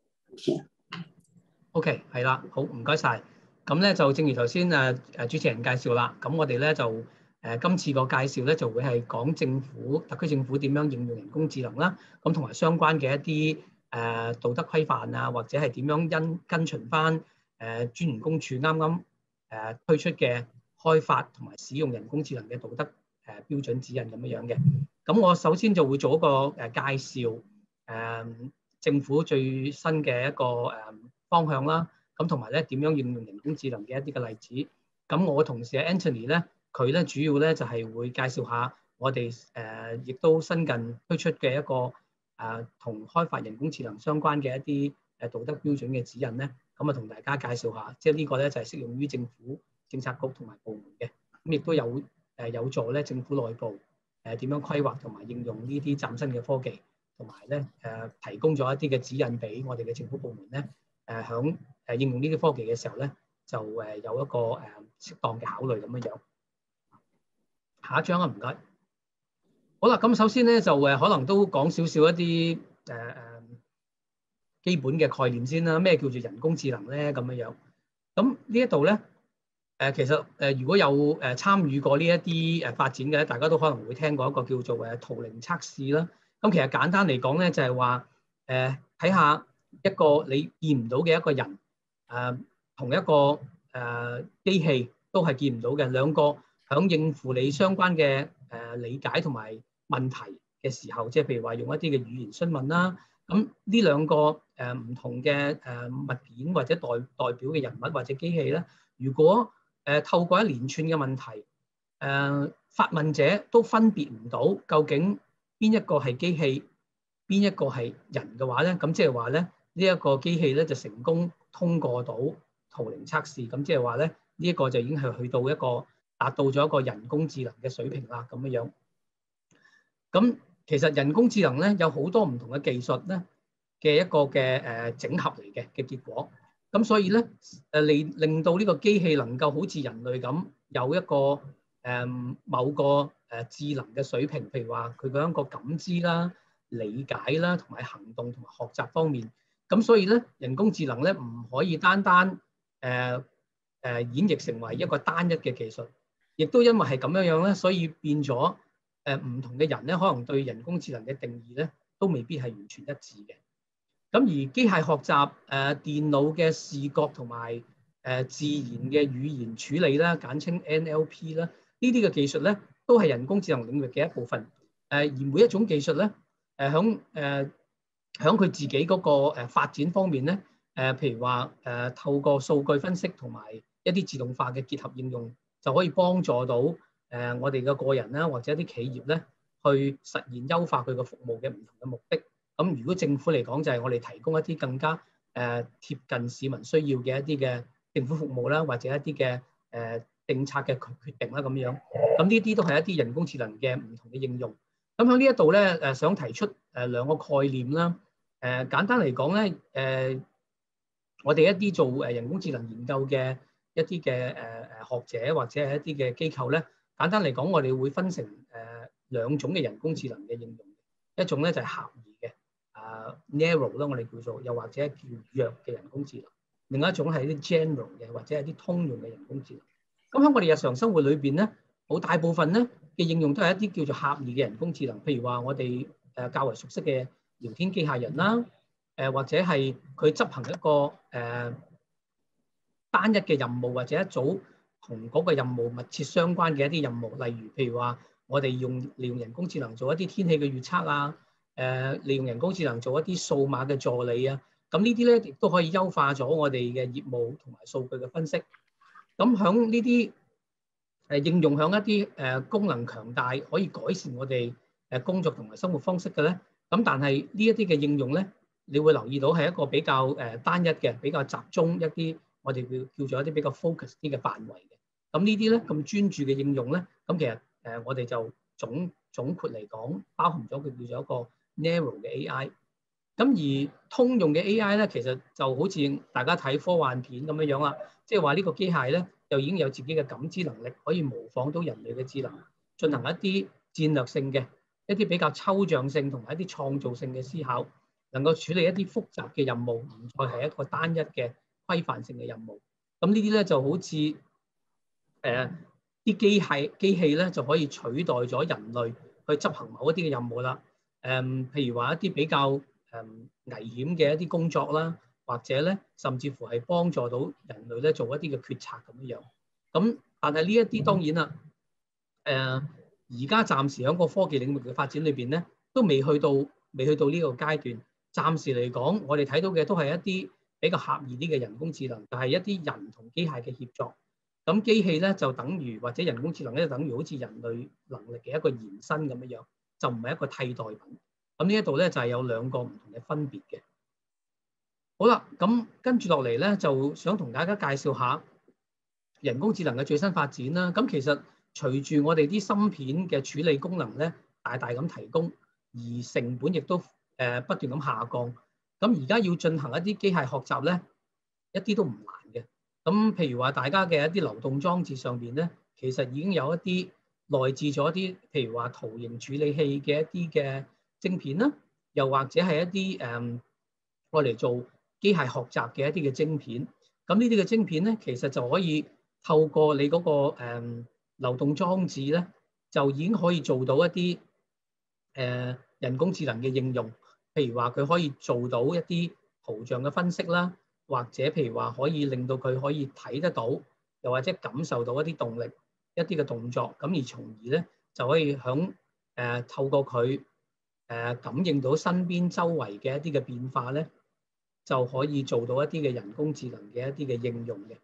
O.K. 係啦，好唔該晒。咁咧就正如頭先誒誒主持人介紹啦，咁我哋咧就誒、呃、今次個介紹咧就會係講政府特區政府點樣應用人工智能啦，咁同埋相關嘅一啲誒、呃、道德規範啊，或者係點樣因跟循翻誒、呃、專員公署啱啱誒推出嘅開發同埋使用人工智能嘅道德誒、呃、標準指引咁樣樣嘅。咁我首先就會做一個誒介紹誒、呃、政府最新嘅一個誒、呃方向啦，咁同埋咧點樣應用人工智能嘅一啲嘅例子。咁我嘅同事 Anthony 咧，佢咧主要咧就係會介紹下我哋誒亦都新近推出嘅一個誒同開發人工智能相關嘅一啲誒道德標準嘅指引咧，咁啊同大家介紹下，即係呢個咧就係適用於政府政策局同埋部門嘅，咁亦都有誒有助咧政府內部誒點樣規劃同埋應用呢啲嶄新嘅科技，同埋咧誒提供咗一啲嘅指引俾我哋嘅政府部門咧。誒響誒應用呢啲科技嘅時候咧，就誒有一個誒適當嘅考慮咁樣樣。下一張啊，唔該。好啦，咁首先咧就誒可能都講少少一啲誒誒基本嘅概念先啦。咩叫做人工智能咧？咁樣樣。咁呢一度咧誒其實誒如果有誒參與過呢一啲誒發展嘅，大家都可能會聽過一個叫做誒圖靈測試啦。咁其實簡單嚟講咧，就係話誒睇下。一個你見唔到嘅一個人，誒、呃、同一個誒、呃、機器都係見唔到嘅兩個，響應付你相關嘅誒、呃、理解同埋問題嘅時候，即係譬如話用一啲嘅語言詢問啦，咁呢兩個誒唔、呃、同嘅誒、呃、物件或者代代表嘅人物或者機器咧，如果誒透過一連串嘅問題，誒、呃、發問者都分別唔到究竟邊一個係機器，邊一個係人嘅話咧，咁即係話咧呢一、這個機器咧就成功通過到圖靈測試，咁即係話咧呢一、這個就已經係去到一個達到咗一個人工智能嘅水平啦，咁樣樣。咁其實人工智能咧有好多唔同嘅技術咧嘅一個嘅誒整合嚟嘅嘅結果，咁所以咧誒令令到呢個機器能夠好似人類咁有一個誒、呃、某個誒智能嘅水平，譬如話佢嘅一個感知啦、理解啦、同埋行動同埋學習方面，咁所以咧人工智能咧唔可以單單誒誒、呃呃、演繹成為一個單一嘅技術，亦都因為係咁樣樣咧，所以變咗。誒唔同嘅人咧，可能對人工智能嘅定義咧，都未必係完全一致嘅。咁而機械學習、誒、呃、電腦嘅視覺同埋誒自然嘅語言處理啦，簡稱 N L P 啦，呢啲嘅技術咧，都係人工智能領域嘅一部分。誒、呃、而每一種技術咧，誒響誒響佢自己嗰個誒發展方面咧，誒、呃、譬如話誒、呃、透過數據分析同埋一啲自動化嘅結合應用，就可以幫助到。誒、呃，我哋嘅個人啦，或者一啲企業咧，去實現優化佢個服務嘅唔同嘅目的。咁如果政府嚟講，就係我哋提供一啲更加誒、呃、貼近市民需要嘅一啲嘅政府服務啦，或者一啲嘅誒政策嘅決定啦咁樣。咁呢啲都係一啲人工智能嘅唔同嘅應用。咁喺呢一度咧，誒想提出誒兩個概念啦。誒、呃、簡單嚟講咧，誒、呃、我哋一啲做誒人工智能研究嘅一啲嘅誒誒學者或者係一啲嘅機構咧。簡單嚟講，我哋會分成誒兩種嘅人工智能嘅應用，一種咧就係狹義嘅啊 narrow 啦，我哋叫做，又或者叫弱嘅人工智能；另一種係啲 general 嘅或者係啲通用嘅人工智能。咁喺我哋日常生活裏邊咧，好大部分咧嘅應用都係一啲叫做狹義嘅人工智能，譬如話我哋誒較為熟悉嘅聊天機械人啦，誒或者係佢執行一個誒、呃、單一嘅任務或者一組。同嗰個任務密切相關嘅一啲任務，例如譬如話，我哋用利用人工智能做一啲天氣嘅預測啊，誒、呃、利用人工智能做一啲數碼嘅助理啊，咁呢啲咧亦都可以優化咗我哋嘅業務同埋數據嘅分析。咁響呢啲誒應用響一啲誒功能強大，可以改善我哋誒工作同埋生活方式嘅咧，咁但係呢一啲嘅應用咧，你會留意到係一個比較誒單一嘅、比較集中一啲，我哋叫叫做一啲比較 focus 啲嘅範圍嘅。咁呢啲咧咁專注嘅應用咧，咁其實誒我哋就總總括嚟講，包含咗佢叫做一個 narrow 嘅 A I。咁而通用嘅 A I 咧，其實就好似大家睇科幻片咁樣樣啦，即係話呢個機械咧，就已經有自己嘅感知能力，可以模仿到人類嘅智能，進行一啲戰略性嘅、一啲比較抽象性同埋一啲創造性嘅思考，能夠處理一啲複雜嘅任務，唔再係一個單一嘅規範性嘅任務。咁呢啲咧就好似誒啲機械機器咧就可以取代咗人類去執行某一啲嘅任務啦。誒、呃，譬如話一啲比較誒、呃、危險嘅一啲工作啦，或者咧甚至乎係幫助到人類咧做一啲嘅決策咁樣樣。咁但係呢一啲當然啦，誒而家暫時喺個科技領域嘅發展裏邊咧，都未去到未去到呢個階段。暫時嚟講，我哋睇到嘅都係一啲比較狹義啲嘅人工智能，就係一啲人同機械嘅協作。咁機器咧就等於或者人工智能咧就等於好似人類能力嘅一個延伸咁樣樣，就唔係一個替代品。咁呢一度咧就係有兩個唔同嘅分別嘅。好啦，咁跟住落嚟咧就想同大家介紹下人工智能嘅最新發展啦。咁其實隨住我哋啲芯片嘅處理功能咧大大咁提供，而成本亦都誒不斷咁下降。咁而家要進行一啲機械學習咧，一啲都唔難嘅。咁譬如話，大家嘅一啲流動裝置上邊咧，其實已經有一啲內置咗一啲，譬如話圖形處理器嘅一啲嘅晶片啦，又或者係一啲誒我嚟做機械學習嘅一啲嘅晶片。咁呢啲嘅晶片咧，其實就可以透過你嗰、那個誒、呃、流動裝置咧，就已經可以做到一啲誒、呃、人工智能嘅應用。譬如話，佢可以做到一啲圖像嘅分析啦。或者譬如話可以令到佢可以睇得到，又或者感受到一啲動力、一啲嘅動作，咁而從而咧就可以響誒、呃、透過佢誒、呃、感應到身邊周圍嘅一啲嘅變化咧，就可以做到一啲嘅人工智能嘅一啲嘅應用嘅。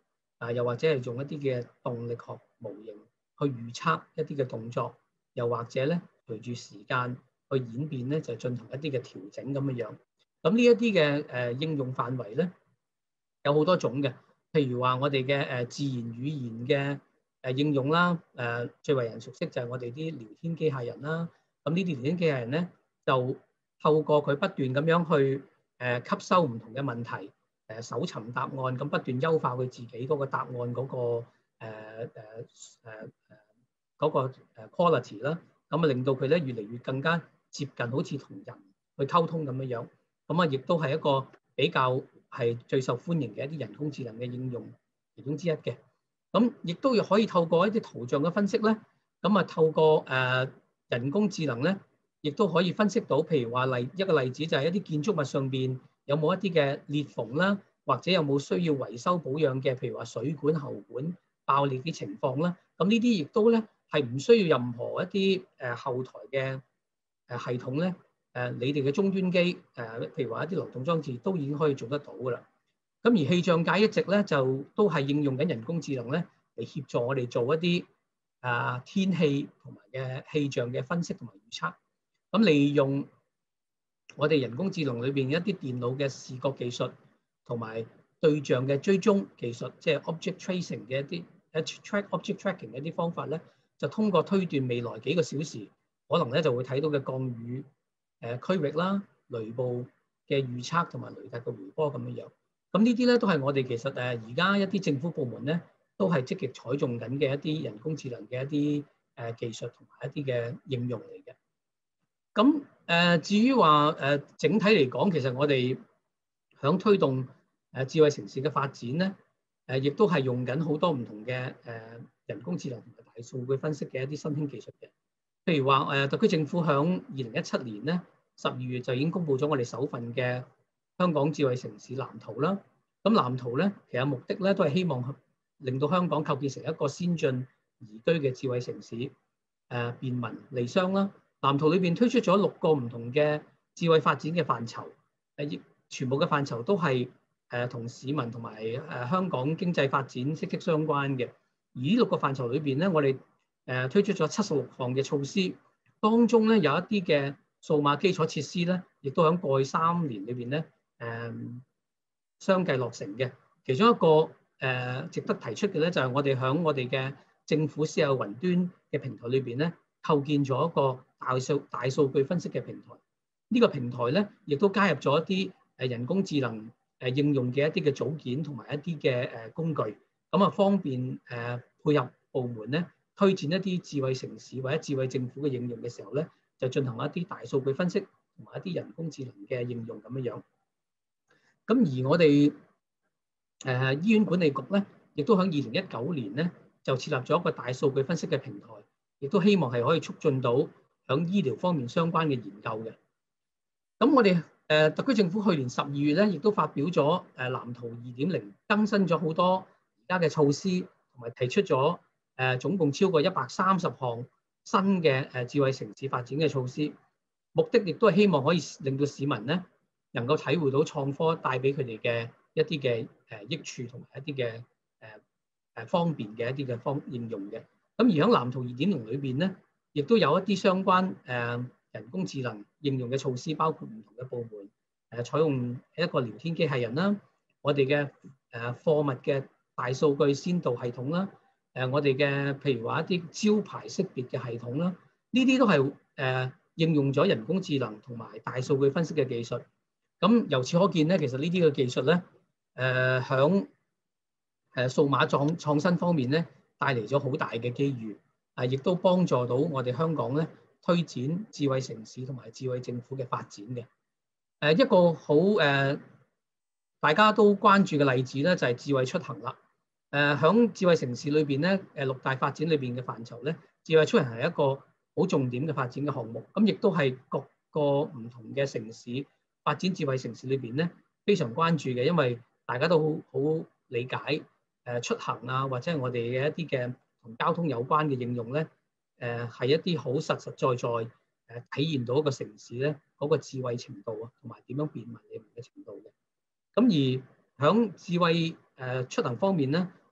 啊，又或者係用一啲嘅動力學模型去預測一啲嘅動作，又或者咧隨住時間去演變咧，就進行一啲嘅調整咁嘅樣。咁呢一啲嘅誒應用範圍咧有好多種嘅，譬如話我哋嘅誒自然語言嘅誒應用啦，誒最為人熟悉就係我哋啲聊天機械人啦。咁呢啲聊天機械人咧就透過佢不斷咁樣去誒吸收唔同嘅問題，誒搜尋答案，咁不斷優化佢自己嗰個答案嗰個誒誒誒誒嗰個 quality 啦，咁啊令到佢咧越嚟越更加接近好似同人去溝通咁樣樣，咁啊亦都係一個比較係最受歡迎嘅一啲人工智能嘅應用其中之一嘅。咁亦都可以透過一啲圖像嘅分析咧，咁啊透過誒人工智能咧，亦都可以分析到，譬如話例一個例子就係一啲建築物上邊有冇一啲嘅裂縫啦，或者有冇需要維修保養嘅，譬如話水管、喉管爆裂啲情況啦。咁呢啲亦都咧係唔需要任何一啲誒後台嘅誒系統咧，誒你哋嘅終端機誒，譬如話一啲流動裝置都已經可以做得到噶啦。咁而氣象界一直咧就都係應用緊人工智能咧嚟協助我哋做一啲啊天氣同埋嘅氣象嘅分析同埋預測。咁利用我哋人工智能裏邊一啲電腦嘅視覺技術同埋對象嘅追蹤技術，即係 object tracing 嘅一啲誒 track object tracking 嘅一啲方法咧，就通過推斷未來幾個小時可能咧就會睇到嘅降雨誒區域啦、雷暴嘅預測同埋雷達嘅回波咁樣樣。咁呢啲咧都係我哋其實誒而家一啲政府部門咧都係積極採用緊嘅一啲人工智能嘅一啲誒技術同埋一啲嘅應用嚟嘅。咁誒、呃、至於話誒整體嚟講，其實我哋響推動誒智慧城市嘅發展咧，誒亦都係用緊好多唔同嘅誒人工智能同埋大數據分析嘅一啲新興技術嘅。譬如話誒、呃、特區政府響二零一七年咧十二月就已經公布咗我哋首份嘅香港智慧城市藍圖啦。咁藍圖咧其實目的咧都係希望令到香港構建成一個先進宜居嘅智慧城市，誒、呃、便民利商啦。藍圖裏邊推出咗六個唔同嘅智慧發展嘅範疇，誒全部嘅範疇都係誒同市民同埋誒香港經濟發展息息相關嘅。而呢六個範疇裏邊咧，我哋誒推出咗七十六項嘅措施，當中咧有一啲嘅數碼基礎設施咧，亦都喺過去三年裏邊咧誒相繼落成嘅。其中一個誒值得提出嘅咧，就係我哋喺我哋嘅政府私有雲端嘅平台裏邊咧，構建咗一個大數大數據分析嘅平台。呢個平台咧，亦都加入咗一啲誒人工智能誒應用嘅一啲嘅組件同埋一啲嘅誒工具，咁啊方便誒配合部門咧推薦一啲智慧城市或者智慧政府嘅應用嘅時候咧，就進行一啲大數據分析同埋一啲人工智能嘅應用咁樣樣。咁而我哋誒醫院管理局咧，亦都喺二零一九年咧就設立咗一個大數據分析嘅平台，亦都希望係可以促進到響醫療方面相關嘅研究嘅。咁我哋誒、呃、特區政府去年十二月咧，亦都發表咗誒、呃、藍圖二點零，更新咗好多而家嘅措施，同埋提出咗誒、呃、總共超過一百三十項新嘅誒、呃、智慧城市發展嘅措施。目的亦都係希望可以令到市民咧能夠體會到創科帶俾佢哋嘅一啲嘅誒益處同埋一啲嘅誒誒方便嘅一啲嘅方應用嘅。咁而喺藍圖二點零裏邊咧，亦都有一啲相關誒、呃、人工智能應用嘅措施，包括唔同嘅部門誒、呃、採用一個聊天機械人啦，我哋嘅誒貨物嘅大數據先導系統啦，誒、呃、我哋嘅譬如話一啲招牌識別嘅系統啦，呢啲都係誒、呃、應用咗人工智能同埋大數據分析嘅技術。咁由此可見咧，其實呢啲嘅技術咧誒響誒數碼創創新方面咧，帶嚟咗好大嘅機遇，啊，亦都幫助到我哋香港咧推展智慧城市同埋智慧政府嘅發展嘅。誒一個好誒大家都關注嘅例子咧，就係智慧出行啦。誒響智慧城市裏邊咧，誒六大發展裏邊嘅範疇咧，智慧出行係一個好重點嘅發展嘅項目。咁亦都係各個唔同嘅城市發展智慧城市裏邊咧非常關注嘅，因為大家都好好理解誒出行啊，或者係我哋嘅一啲嘅同交通有關嘅應用咧，誒係一啲好實實在在誒體現到一個城市咧嗰個智慧程度啊，同埋點樣便民利民嘅程度嘅。咁而響智慧誒出行方面咧，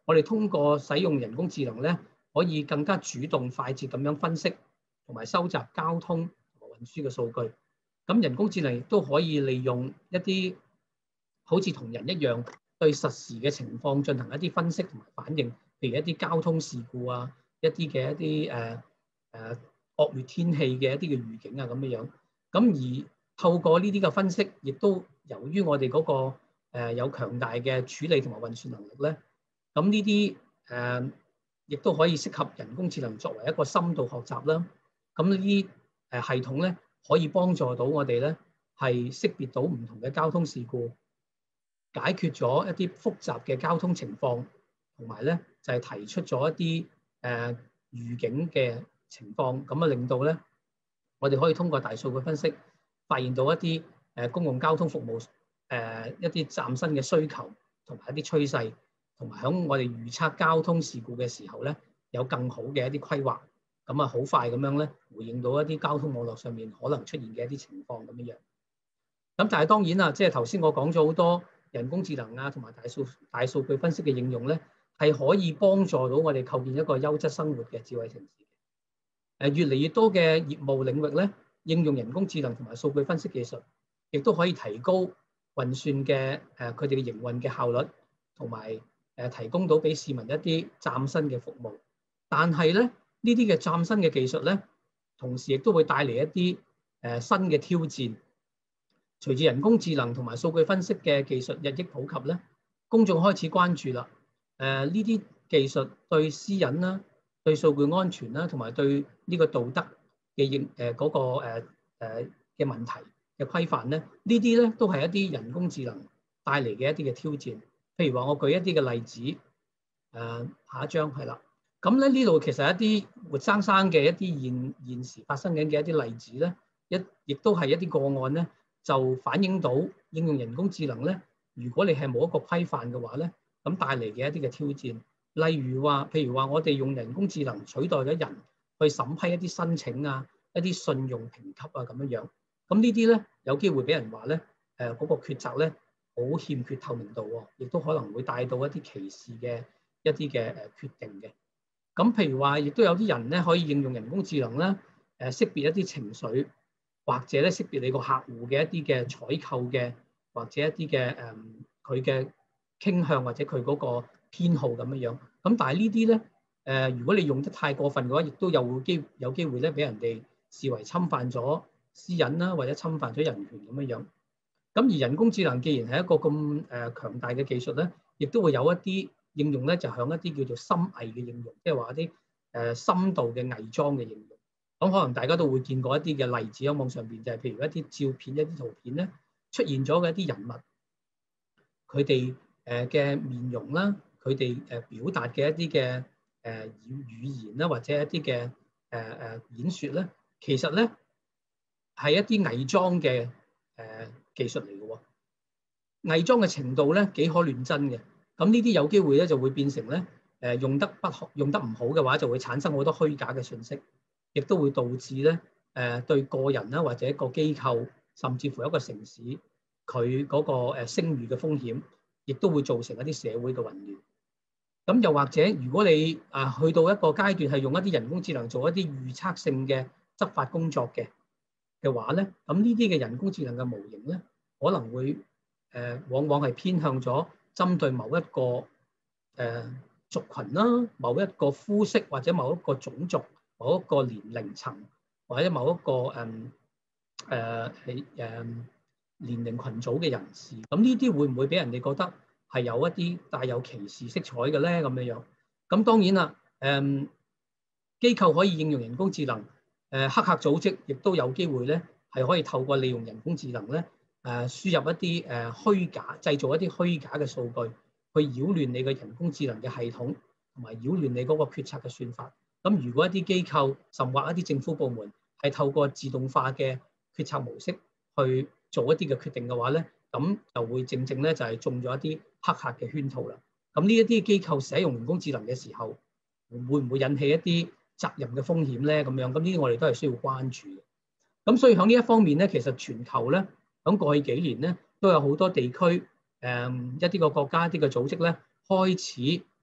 我哋通過使用人工智能咧，可以更加主動、快捷咁樣分析同埋收集交通同埋運輸嘅數據。咁人工智能亦都可以利用一啲好似同人一樣對實時嘅情況進行一啲分析同埋反應，譬如一啲交通事故啊，一啲嘅一啲誒誒惡劣天氣嘅一啲嘅預警啊咁樣樣。咁而透過呢啲嘅分析，亦都由於我哋嗰個誒有強大嘅處理同埋運算能力咧，咁呢啲誒亦都可以適合人工智能作為一個深度學習啦。咁呢啲誒系統咧，可以幫助到我哋咧，係識別到唔同嘅交通事故，解決咗一啲複雜嘅交通情況，同埋咧就係提出咗一啲誒預警嘅情況，咁啊令到咧我哋可以通過大數據分析，發現到一啲誒公共交通服務誒一啲嶄新嘅需求同埋一啲趨勢，同埋喺我哋預測交通事故嘅時候咧，有更好嘅一啲規劃，咁啊好快咁樣咧回應到一啲交通網絡上面可能出現嘅一啲情況咁樣樣。咁但係當然啦，即係頭先我講咗好多人工智能啊同埋大數大數據分析嘅應用咧，係可以幫助到我哋構建一個優質生活嘅智慧城市。誒越嚟越多嘅業務領域咧，應用人工智能同埋數據分析技術，亦都可以提高運算嘅誒佢哋嘅營運嘅效率，同埋誒提供到俾市民一啲嶄新嘅服務。但係咧，呢啲嘅嶄新嘅技術咧，同時亦都會帶嚟一啲誒新嘅挑戰。隨住人工智能同埋數據分析嘅技術日益普及咧，公眾開始關注啦。誒呢啲技術對私隱啦、對數據安全啦，同埋對呢個道德嘅應誒嗰個誒誒嘅問題嘅規範咧，呢啲咧都係一啲人工智能帶嚟嘅一啲嘅挑戰。譬如話，我舉一啲嘅例子，誒、呃、下一張係啦。咁咧呢度其實一啲活生生嘅一啲現現時發生緊嘅一啲例子咧，一亦都係一啲個案咧，就反映到應用人工智能咧，如果你係冇一個規範嘅話咧，咁帶嚟嘅一啲嘅挑戰。例如話，譬如話我哋用人工智能取代咗人去審批一啲申請啊、一啲信用評級啊咁樣樣。咁呢啲咧有機會俾人話咧，誒、呃、嗰、那個決策咧好欠缺透明度喎，亦都可能會帶到一啲歧視嘅一啲嘅誒決定嘅。咁譬如話，亦都有啲人咧可以應用人工智能咧，誒、呃、識別一啲情緒，或者咧識別你個客戶嘅一啲嘅採購嘅，或者一啲嘅誒佢嘅傾向或者佢嗰個偏好咁樣樣。咁但係呢啲咧，誒、呃、如果你用得太過分嘅話，亦都有會機有機會咧俾人哋視為侵犯咗私隱啦，或者侵犯咗人權咁樣樣。咁而人工智能既然係一個咁誒強大嘅技術咧，亦都會有一啲應用咧，就響一啲叫做深偽嘅應用，即係話一啲誒深度嘅偽裝嘅應用。咁可能大家都會見過一啲嘅例子喺網上邊，就係譬如一啲照片、一啲圖片咧出現咗嘅一啲人物，佢哋誒嘅面容啦，佢哋誒表達嘅一啲嘅誒語語言啦，或者一啲嘅誒誒演説咧，其實咧係一啲偽裝嘅誒技術嚟嘅喎。偽裝嘅程度咧幾可亂真嘅。咁呢啲有機會咧就會變成咧誒用得不好、用得唔好嘅話，就會產生好多虛假嘅信息，亦都會導致咧誒對個人啦或者一個機構，甚至乎一個城市佢嗰個誒聲譽嘅風險，亦都會造成一啲社會嘅混亂。咁又或者如果你啊去到一個階段係用一啲人工智能做一啲預測性嘅執法工作嘅嘅話咧，咁呢啲嘅人工智能嘅模型咧，可能會誒、呃、往往係偏向咗針對某一個誒、呃、族群啦、某一個膚色或者某一個種族、某一個年齡層或者某一個誒誒係誒年齡群組嘅人士，咁呢啲會唔會俾人哋覺得係有一啲帶有歧視色彩嘅咧？咁樣樣，咁當然啦，誒、呃、機構可以應用人工智能，誒、呃、黑客組織亦都有機會咧，係可以透過利用人工智能咧，誒、呃、輸入一啲誒、呃、虛假，製造一啲虛假嘅數據，去擾亂你嘅人工智能嘅系統，同埋擾亂你嗰個決策嘅算法。咁如果一啲機構甚或一啲政府部門係透過自動化嘅決策模式去做一啲嘅決定嘅話咧，咁就會正正咧就係中咗一啲黑客嘅圈套啦。咁呢一啲機構使用人工智能嘅時候，會唔會引起一啲責任嘅風險咧？咁樣，咁呢啲我哋都係需要關注嘅。咁所以喺呢一方面咧，其實全球咧喺過去幾年咧都有好多地區誒、嗯、一啲個國家一啲嘅組織咧開始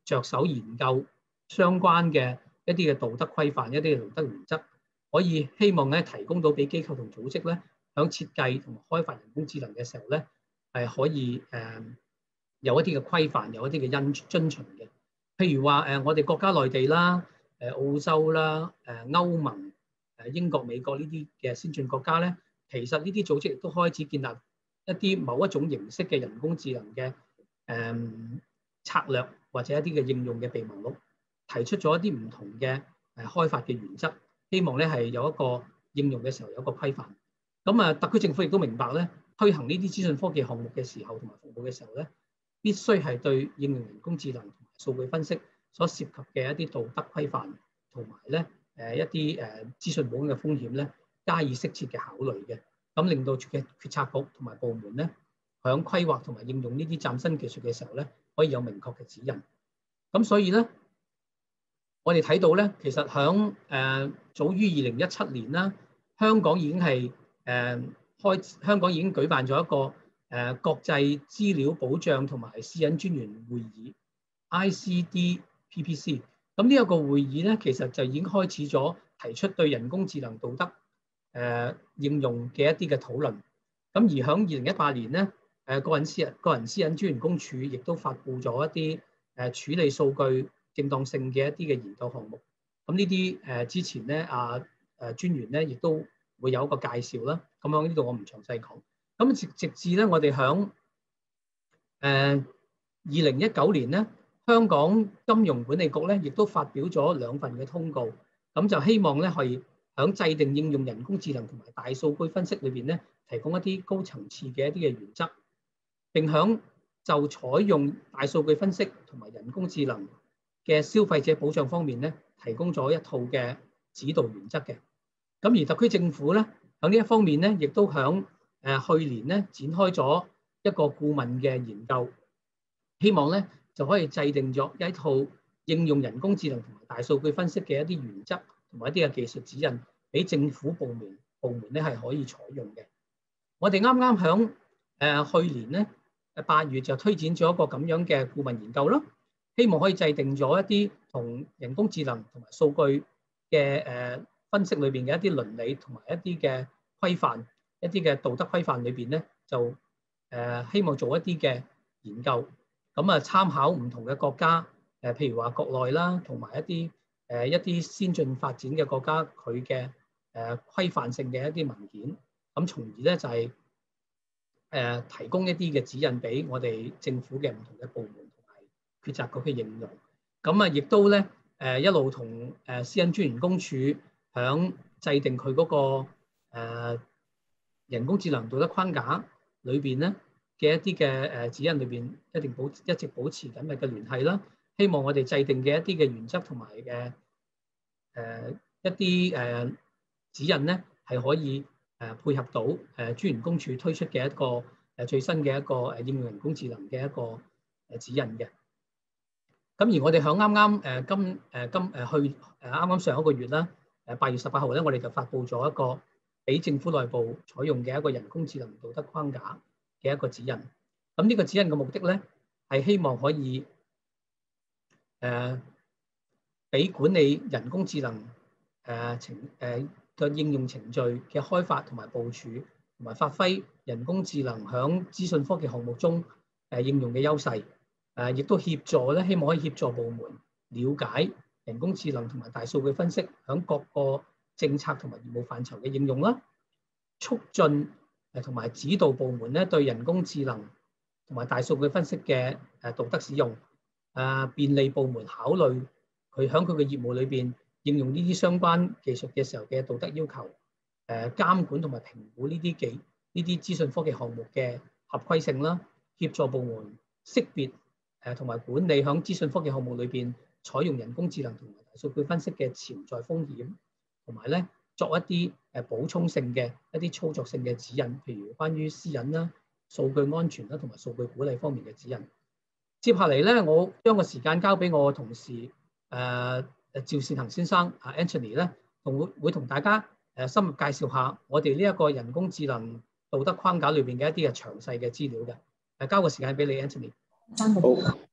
着手研究相關嘅一啲嘅道德規範、一啲嘅道德原則，可以希望咧提供到俾機構同組織咧，響設計同埋開發人工智能嘅時候咧，係可以誒、呃、有一啲嘅規範，有一啲嘅因遵循嘅。譬如話誒、呃，我哋國家內地啦、誒澳洲啦、誒歐盟、誒英國、美國呢啲嘅先進國家咧，其實呢啲組織亦都開始建立一啲某一種形式嘅人工智能嘅誒、呃、策略或者一啲嘅應用嘅備忘錄，提出咗一啲唔同嘅誒開發嘅原則，希望咧係有一個應用嘅時候有一個規範。咁啊，特區政府亦都明白咧，推行呢啲資訊科技項目嘅時候同埋服務嘅時候咧，必須係對應用人工智能同埋數據分析所涉及嘅一啲道德規範同埋咧誒一啲誒資訊保安嘅風險咧，加以適切嘅考慮嘅，咁令到嘅決策局同埋部門咧，響規劃同埋應用呢啲嶄新技術嘅時候咧，可以有明確嘅指引。咁所以咧，我哋睇到咧，其實響誒、呃、早於二零一七年啦，香港已經係誒、呃、開香港已經舉辦咗一個誒、呃、國際資料保障同埋私隱專員會議 I C D P P C。咁呢一個會議咧，其實就已經開始咗提出對人工智能道德誒、呃、應用嘅一啲嘅討論。咁而響二零一八年咧，誒個人私人個人私隱專員公署亦都發布咗一啲誒處理數據正當性嘅一啲嘅研究項目。咁呢啲誒之前咧啊誒專員咧亦都會有一個介紹啦。咁喺呢度我唔詳細講。咁直直至咧我哋響誒二零一九年咧，香港金融管理局咧亦都發表咗兩份嘅通告。咁就希望咧係響制定應用人工智能同埋大數據分析裏邊咧，提供一啲高層次嘅一啲嘅原則，並響就採用大數據分析同埋人工智能嘅消費者保障方面咧，提供咗一套嘅指導原則嘅。咁而特區政府咧，喺呢一方面咧，亦都響誒去年咧展開咗一個顧問嘅研究，希望咧就可以制定咗一套應用人工智能同埋大數據分析嘅一啲原則同埋一啲嘅技術指引，俾政府部門部門咧係可以採用嘅。我哋啱啱響誒去年咧誒八月就推展咗一個咁樣嘅顧問研究啦，希望可以制定咗一啲同人工智能同埋數據嘅誒分析裏邊嘅一啲倫理同埋一啲嘅規範，一啲嘅道德規範裏邊咧就誒希望做一啲嘅研究，咁啊參考唔同嘅國家誒，譬如話國內啦，同埋一啲誒一啲先進發展嘅國家佢嘅誒規範性嘅一啲文件。咁從而咧就係、是、誒、呃、提供一啲嘅指引俾我哋政府嘅唔同嘅部門同埋決策局嘅應用。咁啊，亦都咧誒、呃、一路同誒私隱專員公署響制定佢嗰、那個、呃、人工智能道德框架裏邊咧嘅一啲嘅誒指引裏邊，一定保一直保持緊密嘅聯繫啦。希望我哋制定嘅一啲嘅原則同埋嘅誒一啲誒、呃、指引咧係可以誒配合到誒專員公署推出嘅一個誒最新嘅一個誒應用人工智能嘅一個誒指引嘅。咁而我哋響啱啱誒今誒今誒去誒啱啱上一個月啦，誒八月十八號咧，我哋就發布咗一個俾政府內部採用嘅一個人工智能道德框架嘅一個指引。咁呢個指引嘅目的咧係希望可以誒俾管理人工智能誒程誒嘅應用程序嘅開發同埋部署，同埋發揮人工智能響資訊科技項目中誒應用嘅優勢，誒亦都協助咧，希望可以協助部門了解人工智能同埋大數據分析響各個政策同埋業務範疇嘅應用啦，促進誒同埋指導部門咧對人工智能同埋大數據分析嘅誒道德使用，誒便利部門考慮佢響佢嘅業務裏邊應用呢啲相關技術嘅時候嘅道德要求，誒監管同埋評估呢啲技呢啲資訊科技項目嘅合規性啦，協助部門識別誒同埋管理響資訊科技項目裏邊採用人工智能同埋大數據分析嘅潛在風險，同埋咧作一啲誒補充性嘅一啲操作性嘅指引，譬如關於私隱啦、數據安全啦同埋數據管理方面嘅指引。接下嚟咧，我將個時間交俾我嘅同事誒。呃趙善恒先生啊 Anthony 咧，同會會同大家誒深入介紹下我哋呢一個人工智能道德框架裏邊嘅一啲嘅詳細嘅資料嘅。誒交個時間俾你 Anthony。 好，係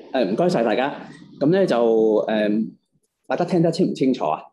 誒唔該晒大家。咁咧就誒、呃，大家聽得清唔清楚啊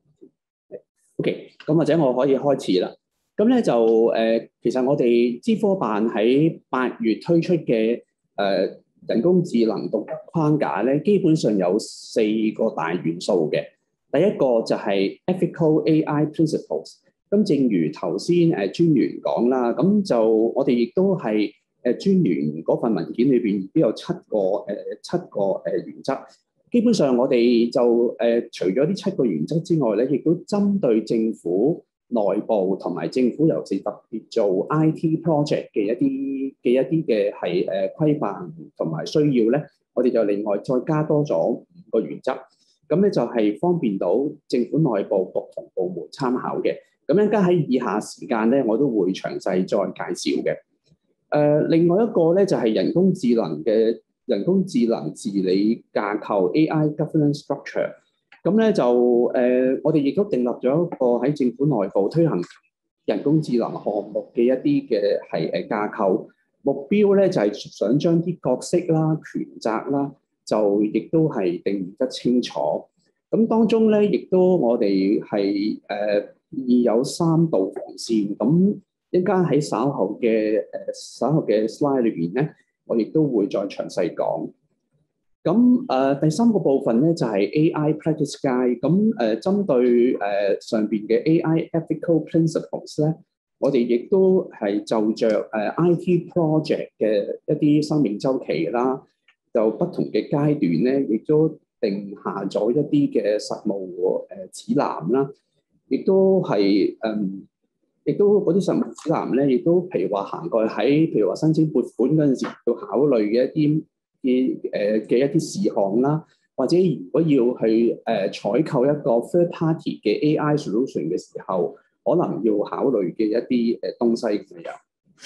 ？OK， 咁或者我可以開始啦。咁咧就誒、呃，其實我哋資科辦喺八月推出嘅誒、呃、人工智能獨特框架咧，基本上有四個大元素嘅。第一個就係 ethical A I principles。咁正如頭先誒專員講啦，咁就我哋亦都係誒專員嗰份文件裏邊亦都有七個誒、呃、七個誒原則。基本上我哋就誒、呃、除咗呢七個原則之外咧，亦都針對政府內部同埋政府尤其是特別做 I T project 嘅一啲嘅一啲嘅係誒規範同埋需要咧，我哋就另外再加多咗五個原則。咁咧就係方便到政府內部不同部門參考嘅。咁一陣間喺以下時間咧，我都會詳細再介紹嘅。誒、呃，另外一個咧就係、是、人工智能嘅人工智能治理架構 A I governance structure。咁咧就誒、呃，我哋亦都訂立咗一個喺政府內部推行人工智能項目嘅一啲嘅係誒架構。目標咧就係、是、想將啲角色啦、權責啦，就亦都係定義得清楚。咁當中咧，亦都我哋係誒已有三道防線。咁一陣間喺稍後嘅誒稍後嘅 slide 裏邊咧，我亦都會再詳細講。咁誒、呃、第三個部分咧就係、是、A I practice guide。咁、呃、誒針對誒、呃、上邊嘅 A I ethical principles 咧，我哋亦都係就着誒、呃、I T project 嘅一啲生命週期啦，就不同嘅階段咧，亦都定下咗一啲嘅實務誒指南啦，亦都係誒，亦都嗰啲實務指南咧，亦都譬如話涵蓋喺譬如話申請撥款嗰陣時要考慮嘅一啲嘅誒嘅一啲事項啦，或者如果要去誒、呃、採購一個 third party 嘅 A I solution 嘅時候，可能要考慮嘅一啲誒東西咁樣。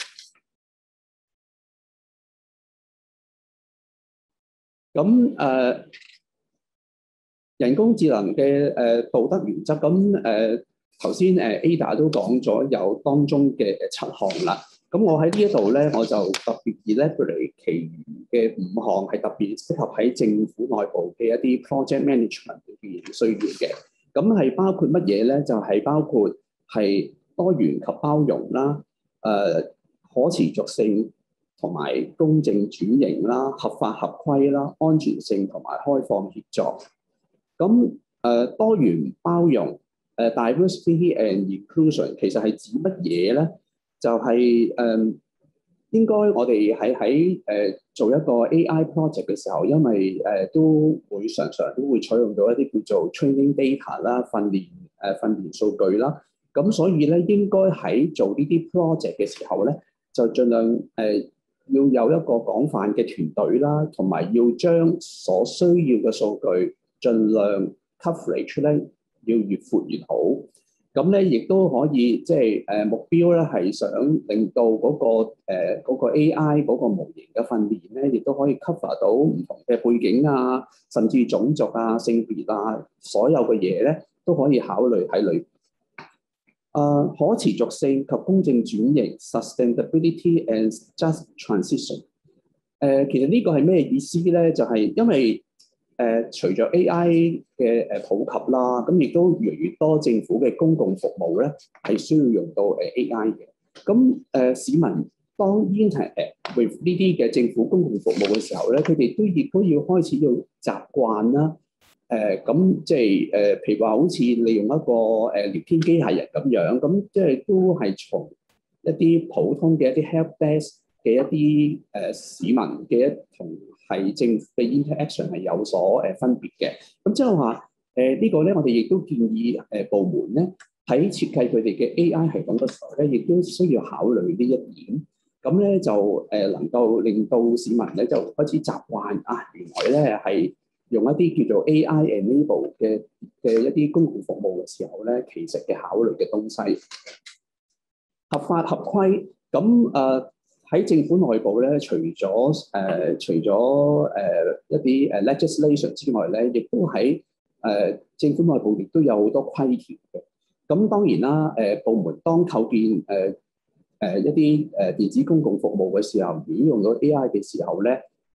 咁誒、呃、人工智能嘅誒、呃、道德原則，咁誒頭先誒 Ada 都講咗有當中嘅七項啦。咁我喺呢一度咧，我就特別 elaborate 其餘嘅五項係特別適合喺政府內部嘅一啲 project management 嘅需要嘅。咁係包括乜嘢咧？就係、是、包括係多元及包容啦，誒、呃、可持續性，同埋公正轉型啦、合法合規啦、安全性同埋開放協作。咁誒、呃、多元包容誒、呃、diversity and inclusion 其實係指乜嘢咧？就係、是、誒、呃、應該我哋喺喺誒做一個 A I project 嘅時候，因為誒、呃、都會常常都會採用到一啲叫做 training data 啦、訓練誒、呃、訓練數據啦。咁所以咧，應該喺做呢啲 project 嘅時候咧，就盡量誒、呃要有一個廣泛嘅團隊啦，同埋要將所需要嘅數據盡量 coverage 咧，要越闊越好。咁咧，亦都可以即係誒目標咧，係想令到嗰、那個誒、呃那個、A I 嗰個模型嘅訓練咧，亦都可以 cover 到唔同嘅背景啊，甚至種族啊、性別啊，所有嘅嘢咧都可以考慮喺裏。誒、uh, 可持續性及公正轉型 （sustainability and just transition）。誒、uh, 其實呢個係咩意思咧？就係、是、因為誒、呃、隨着 A I 嘅誒普及啦，咁亦都越嚟越多政府嘅公共服務咧係需要用到誒 A I 嘅。咁誒、呃、市民當 interact with 呢啲嘅政府公共服務嘅時候咧，佢哋都亦都要開始要習慣啦。誒咁即係誒，譬如話好似利用一個誒聊天機械人咁樣，咁即係都係從一啲普通嘅一啲 help desk 嘅一啲誒、呃、市民嘅一同係政府嘅 interaction 係有所誒分別嘅。咁即係話誒呢個咧，我哋亦都建議誒部門咧喺設計佢哋嘅 A I 系統嘅時候咧，亦都需要考慮呢一點。咁咧就誒能夠令到市民咧就開始習慣啊，原來咧係用一啲叫做 A I enable 嘅嘅一啲公共服務嘅時候咧，其實嘅考慮嘅東西合法合規。咁誒喺政府內部咧，除咗誒、呃、除咗誒、呃、一啲誒 legislation 之外咧，亦都喺誒、呃、政府內部亦都有好多規條嘅。咁當然啦，誒、呃、部門當構建誒誒、呃呃、一啲誒電子公共服務嘅時候，如果用到 A I 嘅時候咧，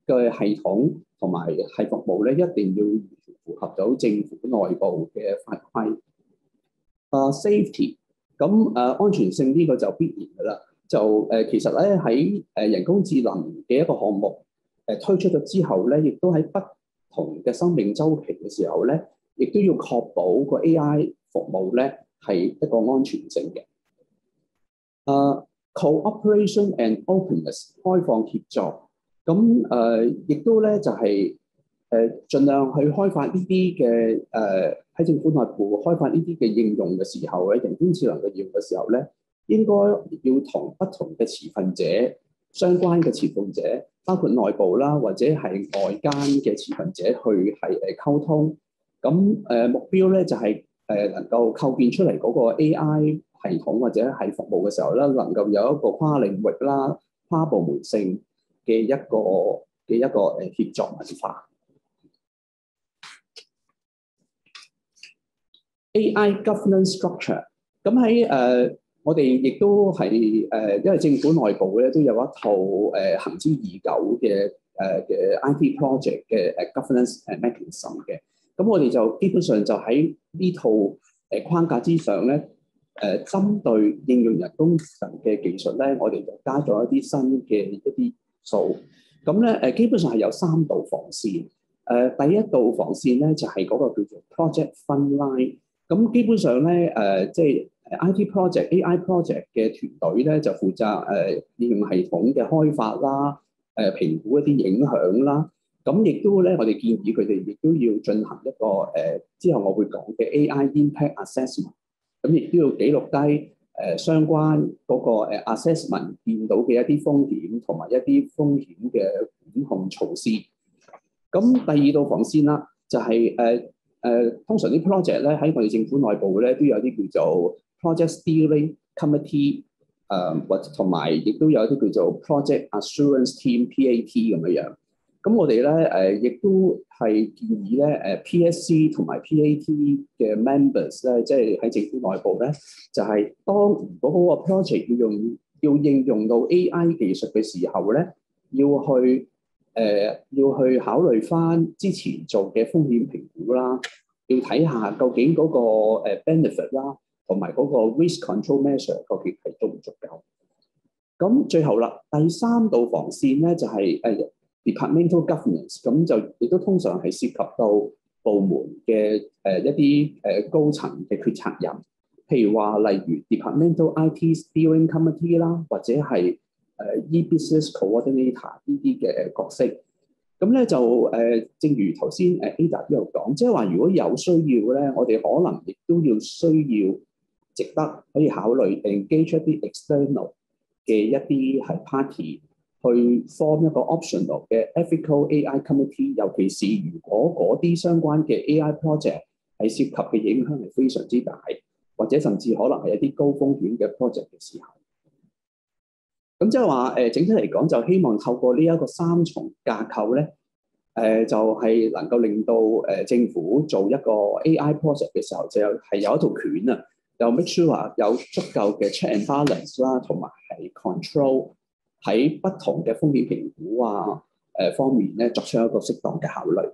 嘅系統同埋係服務咧，一定要符合到政府內部嘅法規。啊、uh, ，safety， 咁誒、uh, 安全性呢個就必然㗎啦。就誒、uh, 其實咧喺誒人工智能嘅一個項目誒、uh, 推出咗之後咧，亦都喺不同嘅生命週期嘅時候咧，亦都要確保個 A I 服務咧係一個安全性嘅。啊、uh,，cooperation and openness 開放協作，咁誒亦都咧就係、是。誒，盡量去開發呢啲嘅誒喺政府內部開發呢啲嘅應用嘅時候咧，人工智能嘅應用嘅時候咧，應該要同不同嘅持份者、相關嘅持份者，包括內部啦，或者係外間嘅持份者去係誒溝通。咁誒、呃、目標咧就係、是、誒能夠構建出嚟嗰個 A I 系統或者係服務嘅時候咧，能夠有一個跨領域啦、跨部門性嘅一個嘅一個誒協作文化。A I governance structure， 咁喺誒我哋亦都係誒、呃，因為政府內部咧都有一套誒、呃、行之已久嘅誒嘅 I T project 嘅誒 governance 誒 mechanism 嘅，咁我哋就基本上就喺呢套誒框架之上咧，誒、呃、針對應用人工智能嘅技術咧，我哋就加咗一啲新嘅一啲數，咁咧誒基本上係有三道防線，誒、呃、第一道防線咧就係、是、嗰個叫做 project fund line。咁基本上咧，誒、呃、即係 I T project、A I project 嘅團隊咧，就負責誒、呃、應用系統嘅開發啦，誒、呃、評估一啲影響啦。咁亦都咧，我哋建議佢哋亦都要進行一個誒、呃、之後我會講嘅 A I impact assessment。咁亦都要記錄低誒、呃、相關嗰個 assessment 見到嘅一啲風險同埋一啲風險嘅管控措施。咁第二道防線啦，就係、是、誒。呃誒、呃、通常啲 project 咧喺我哋政府內部咧都有啲叫做 project steering committee， 誒或同埋亦都有啲叫做 project assurance team P A T 咁樣樣。咁我哋咧誒亦都係建議咧誒 P S C 同埋 P A T 嘅 members 咧，即係喺政府內部咧，就係、是、當如果嗰個 project 要用要應用到 A I 技術嘅時候咧，要去誒、呃、要去考慮翻之前做嘅風險評估啦，要睇下究竟嗰個 benefit 啦，同埋嗰個 risk control measure 究竟係足唔足夠。咁最後啦，第三道防線咧就係、是、誒、uh, departmental governance， 咁就亦都通常係涉及到部門嘅誒、uh, 一啲誒、uh, 高層嘅決策人，譬如話例如 departmental I T steering committee 啦，或者係誒 e-business coordinator 呢啲嘅角色，咁咧就誒、呃，正如頭先誒 Ada 都有講，即係話如果有需要咧，我哋可能亦都要需要值得可以考慮 engage 一啲 external 嘅一啲係 party 去 form 一個 optional 嘅 ethical A I committee， 尤其是如果嗰啲相關嘅 A I project 係涉及嘅影響係非常之大，或者甚至可能係一啲高風險嘅 project 嘅時候。咁即係話誒，整體嚟講就希望透過呢一個三重架構咧，誒、呃、就係、是、能夠令到誒、呃、政府做一個 A I project 嘅時候，就有係有一套拳啊，又 make sure 話有足夠嘅 check and balance 啦，同埋係 control 喺不同嘅風險評估啊誒、呃、方面咧，作出一個適當嘅考慮。誒、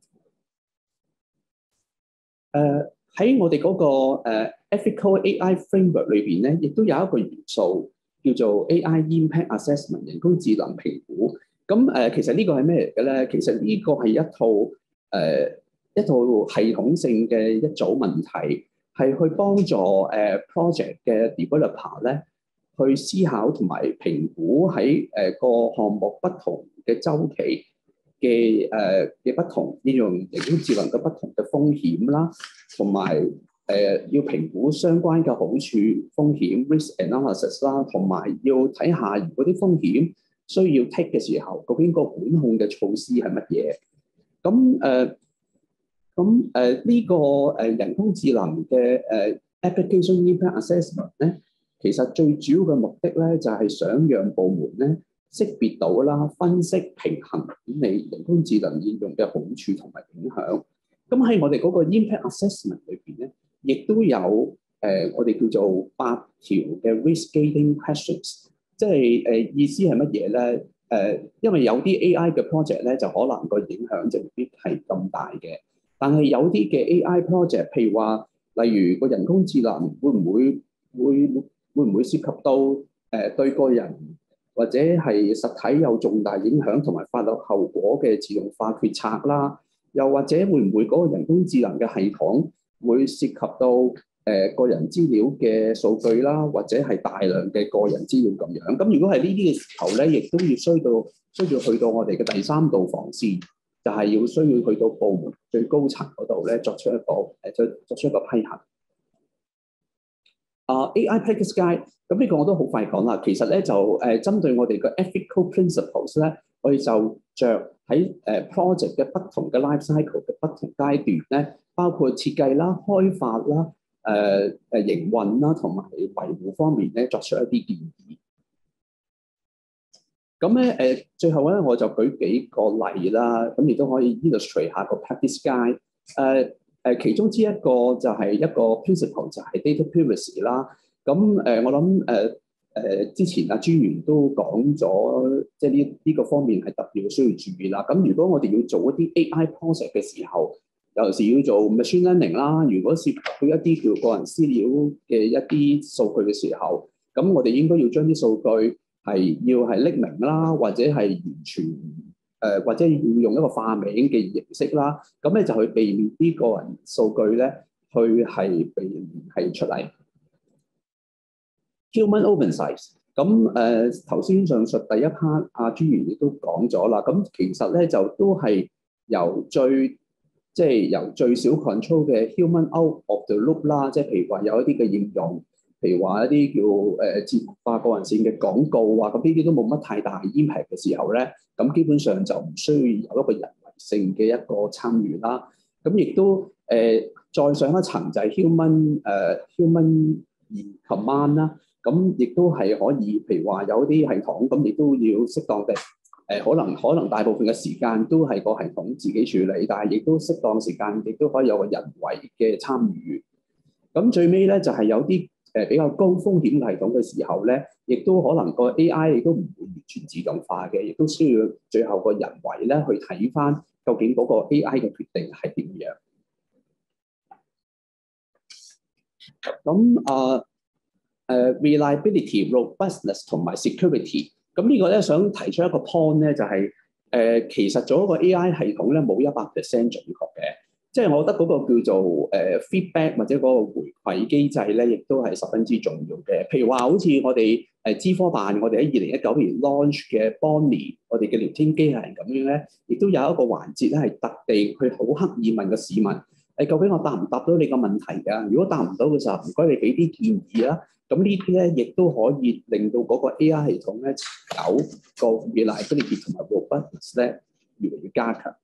呃、喺我哋嗰、那個、呃、ethical A I framework 裏邊咧，亦都有一個元素，叫做 A I impact assessment 人工智能評估，咁誒、呃、其實呢個係咩嚟嘅咧？其實呢個係一套誒、呃、一套系統性嘅一組問題，係去幫助誒、呃、project 嘅 developer 咧去思考同埋評估喺誒、呃、個項目不同嘅週期嘅誒嘅不同應用人工智能嘅不同嘅風險啦，同埋誒、呃、要評估相關嘅好處風險 risk analysis 啦，同埋要睇下如果啲風險需要 take 嘅時候，究竟個管控嘅措施係乜嘢？咁誒咁誒呢個誒人工智能嘅誒 application impact assessment 咧，其實最主要嘅目的咧就係、是、想讓部門咧識別到啦、分析、平衡管理人工智能應用嘅好處同埋影響。咁喺我哋嗰個 impact assessment 裏邊咧，亦都有誒、呃，我哋叫做八條嘅 risk gating questions， 即係誒、呃、意思係乜嘢咧？ 呃，因為有啲 A I 嘅 project 咧，就可能個影響就未必係咁大嘅。但係有啲嘅 A I project，譬如話，例如個人工智能會唔會會會唔會涉及到誒、呃、對個人或者係實體有重大影響同埋法律後果嘅自動化決策啦？又或者會唔會嗰個人工智能嘅系統會涉及到誒、呃、個人資料嘅數據啦，或者係大量嘅個人資料咁樣？咁如果係呢啲嘅時候咧，亦都要需到需要去到我哋嘅第三道防線。就係要需要去到部門最高層嗰度咧，作出一個誒作作出一個批核。啊、uh, A I Practice Guide，咁呢個我都好快講啦。其實咧就誒、呃、針對我哋嘅 ethical principles 咧，我哋就着喺誒 project 嘅不同嘅 life cycle 嘅不同階段咧，包括設計啦、開發啦、誒、呃、誒營運啦，同埋維護方面咧，作出一啲建議。咁咧誒，最後咧我就舉幾個例啦，咁亦都可以 illustrate 下個 practice guide。誒誒，其中之一個就係一個 principle 就係 data privacy 啦。咁誒，我諗誒誒之前阿專員都講咗，即係呢呢個方面係特別需要注意啦。咁如果我哋要做一啲 A I project 嘅時候，尤其是要做 machine learning 啦，如果涉及到一啲叫個人資料嘅一啲數據嘅時候，咁我哋應該要將啲數據係要係匿名啦，或者係完全誒、呃，或者要用一個化名嘅形式啦，咁咧就去避免啲個人數據咧，去係被係出嚟。Human oversight，咁誒頭先上述第一 part 阿專員亦都講咗啦，咁其實咧就都係由最即係、就是、由最少 control 嘅 human out of the loop 啦，即係譬如話有一啲嘅應用。譬如話一啲叫誒自動化個人線嘅廣告啊，咁呢啲都冇乜太大 impact 嘅時候咧，咁基本上就唔需要有一個人為性嘅一個參與啦。咁亦都誒、呃、再上一層就係 human 誒、uh, human command 啦。咁亦都係可以，譬如話有啲系統咁，亦都要適當地誒、呃，可能可能大部分嘅時間都係個系統自己處理，但係亦都適當時間亦都可以有個人為嘅參與。咁最尾咧就係、是、有啲誒比較高風險嘅系統嘅時候咧，亦都可能個 A I 亦都唔會完全自動化嘅，亦都需要最後個人為咧去睇翻究竟嗰個 A I 嘅決定係點樣。咁啊誒 reliability、robustness 同埋 security，咁呢個咧想提出一個 point 咧，就係、是、誒、呃、其實做一個 A I 系統咧冇一百 percent 準確嘅。即係我覺得嗰個叫做誒、uh, feedback 或者嗰個回饋機制咧，亦都係十分之重要嘅。譬如話，好似我哋誒資科辦，我哋喺二零一九年 launch 嘅 Bonnie，我哋嘅聊天機器人咁樣咧，亦都有一個環節咧，係特地去好刻意問個市民：誒、欸、究竟我答唔答到你個問題㗎？如果答唔到嘅時候，唔該你俾啲建議啦。咁呢啲咧，亦都可以令到嗰個 A I 系統咧有個 reliability 同埋 robustness 咧越嚟越加強。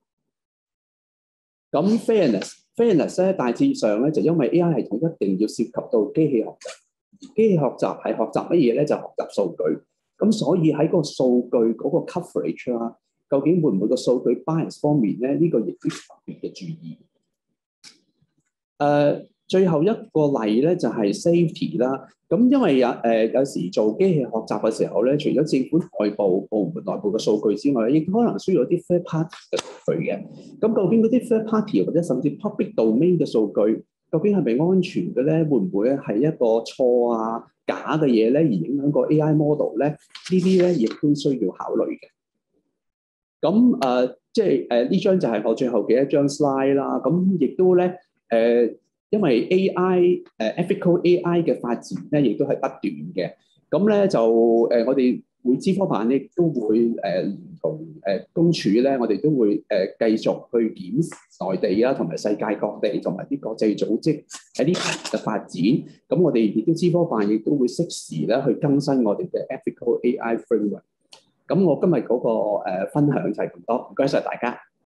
咁 fairness，fairness 咧大致上咧就因為 A I 系統一定要涉及到機器學習，而機器學習係學習乜嘢咧？就學習數據。咁所以喺個數據嗰個 coverage 啦，究竟會唔會個數據 bias 方面咧？呢、這個亦都特別嘅注意。誒、uh, 最後一個例咧就係、是、safety 啦。咁因為有誒、呃、有時做機器學習嘅時候咧，除咗政府內部部門內部嘅數據之外，亦可能需要啲 third party 嘅數據嘅。咁究竟嗰啲 third party 或者甚至 public domain 嘅數據，究竟係咪安全嘅咧？會唔會係一個錯啊假嘅嘢咧，而影響個 A I model 咧？呢啲咧亦都需要考慮嘅。咁誒、呃，即係誒呢張就係我最後嘅一張 slide 啦。咁亦都咧誒。呃因為 A I 誒、uh, ethical A I 嘅發展咧，亦都係不斷嘅。咁咧就誒、呃，我哋會資科辦亦都會誒同誒公署咧，我哋都會誒、呃、繼續去檢視內地啊，同埋世界各地同埋啲國際組織喺呢嘅發展。咁我哋亦都資科辦亦都會適時咧去更新我哋嘅 ethical A I framework。咁我今日嗰、那個、呃、分享就係咁多，唔該晒大家。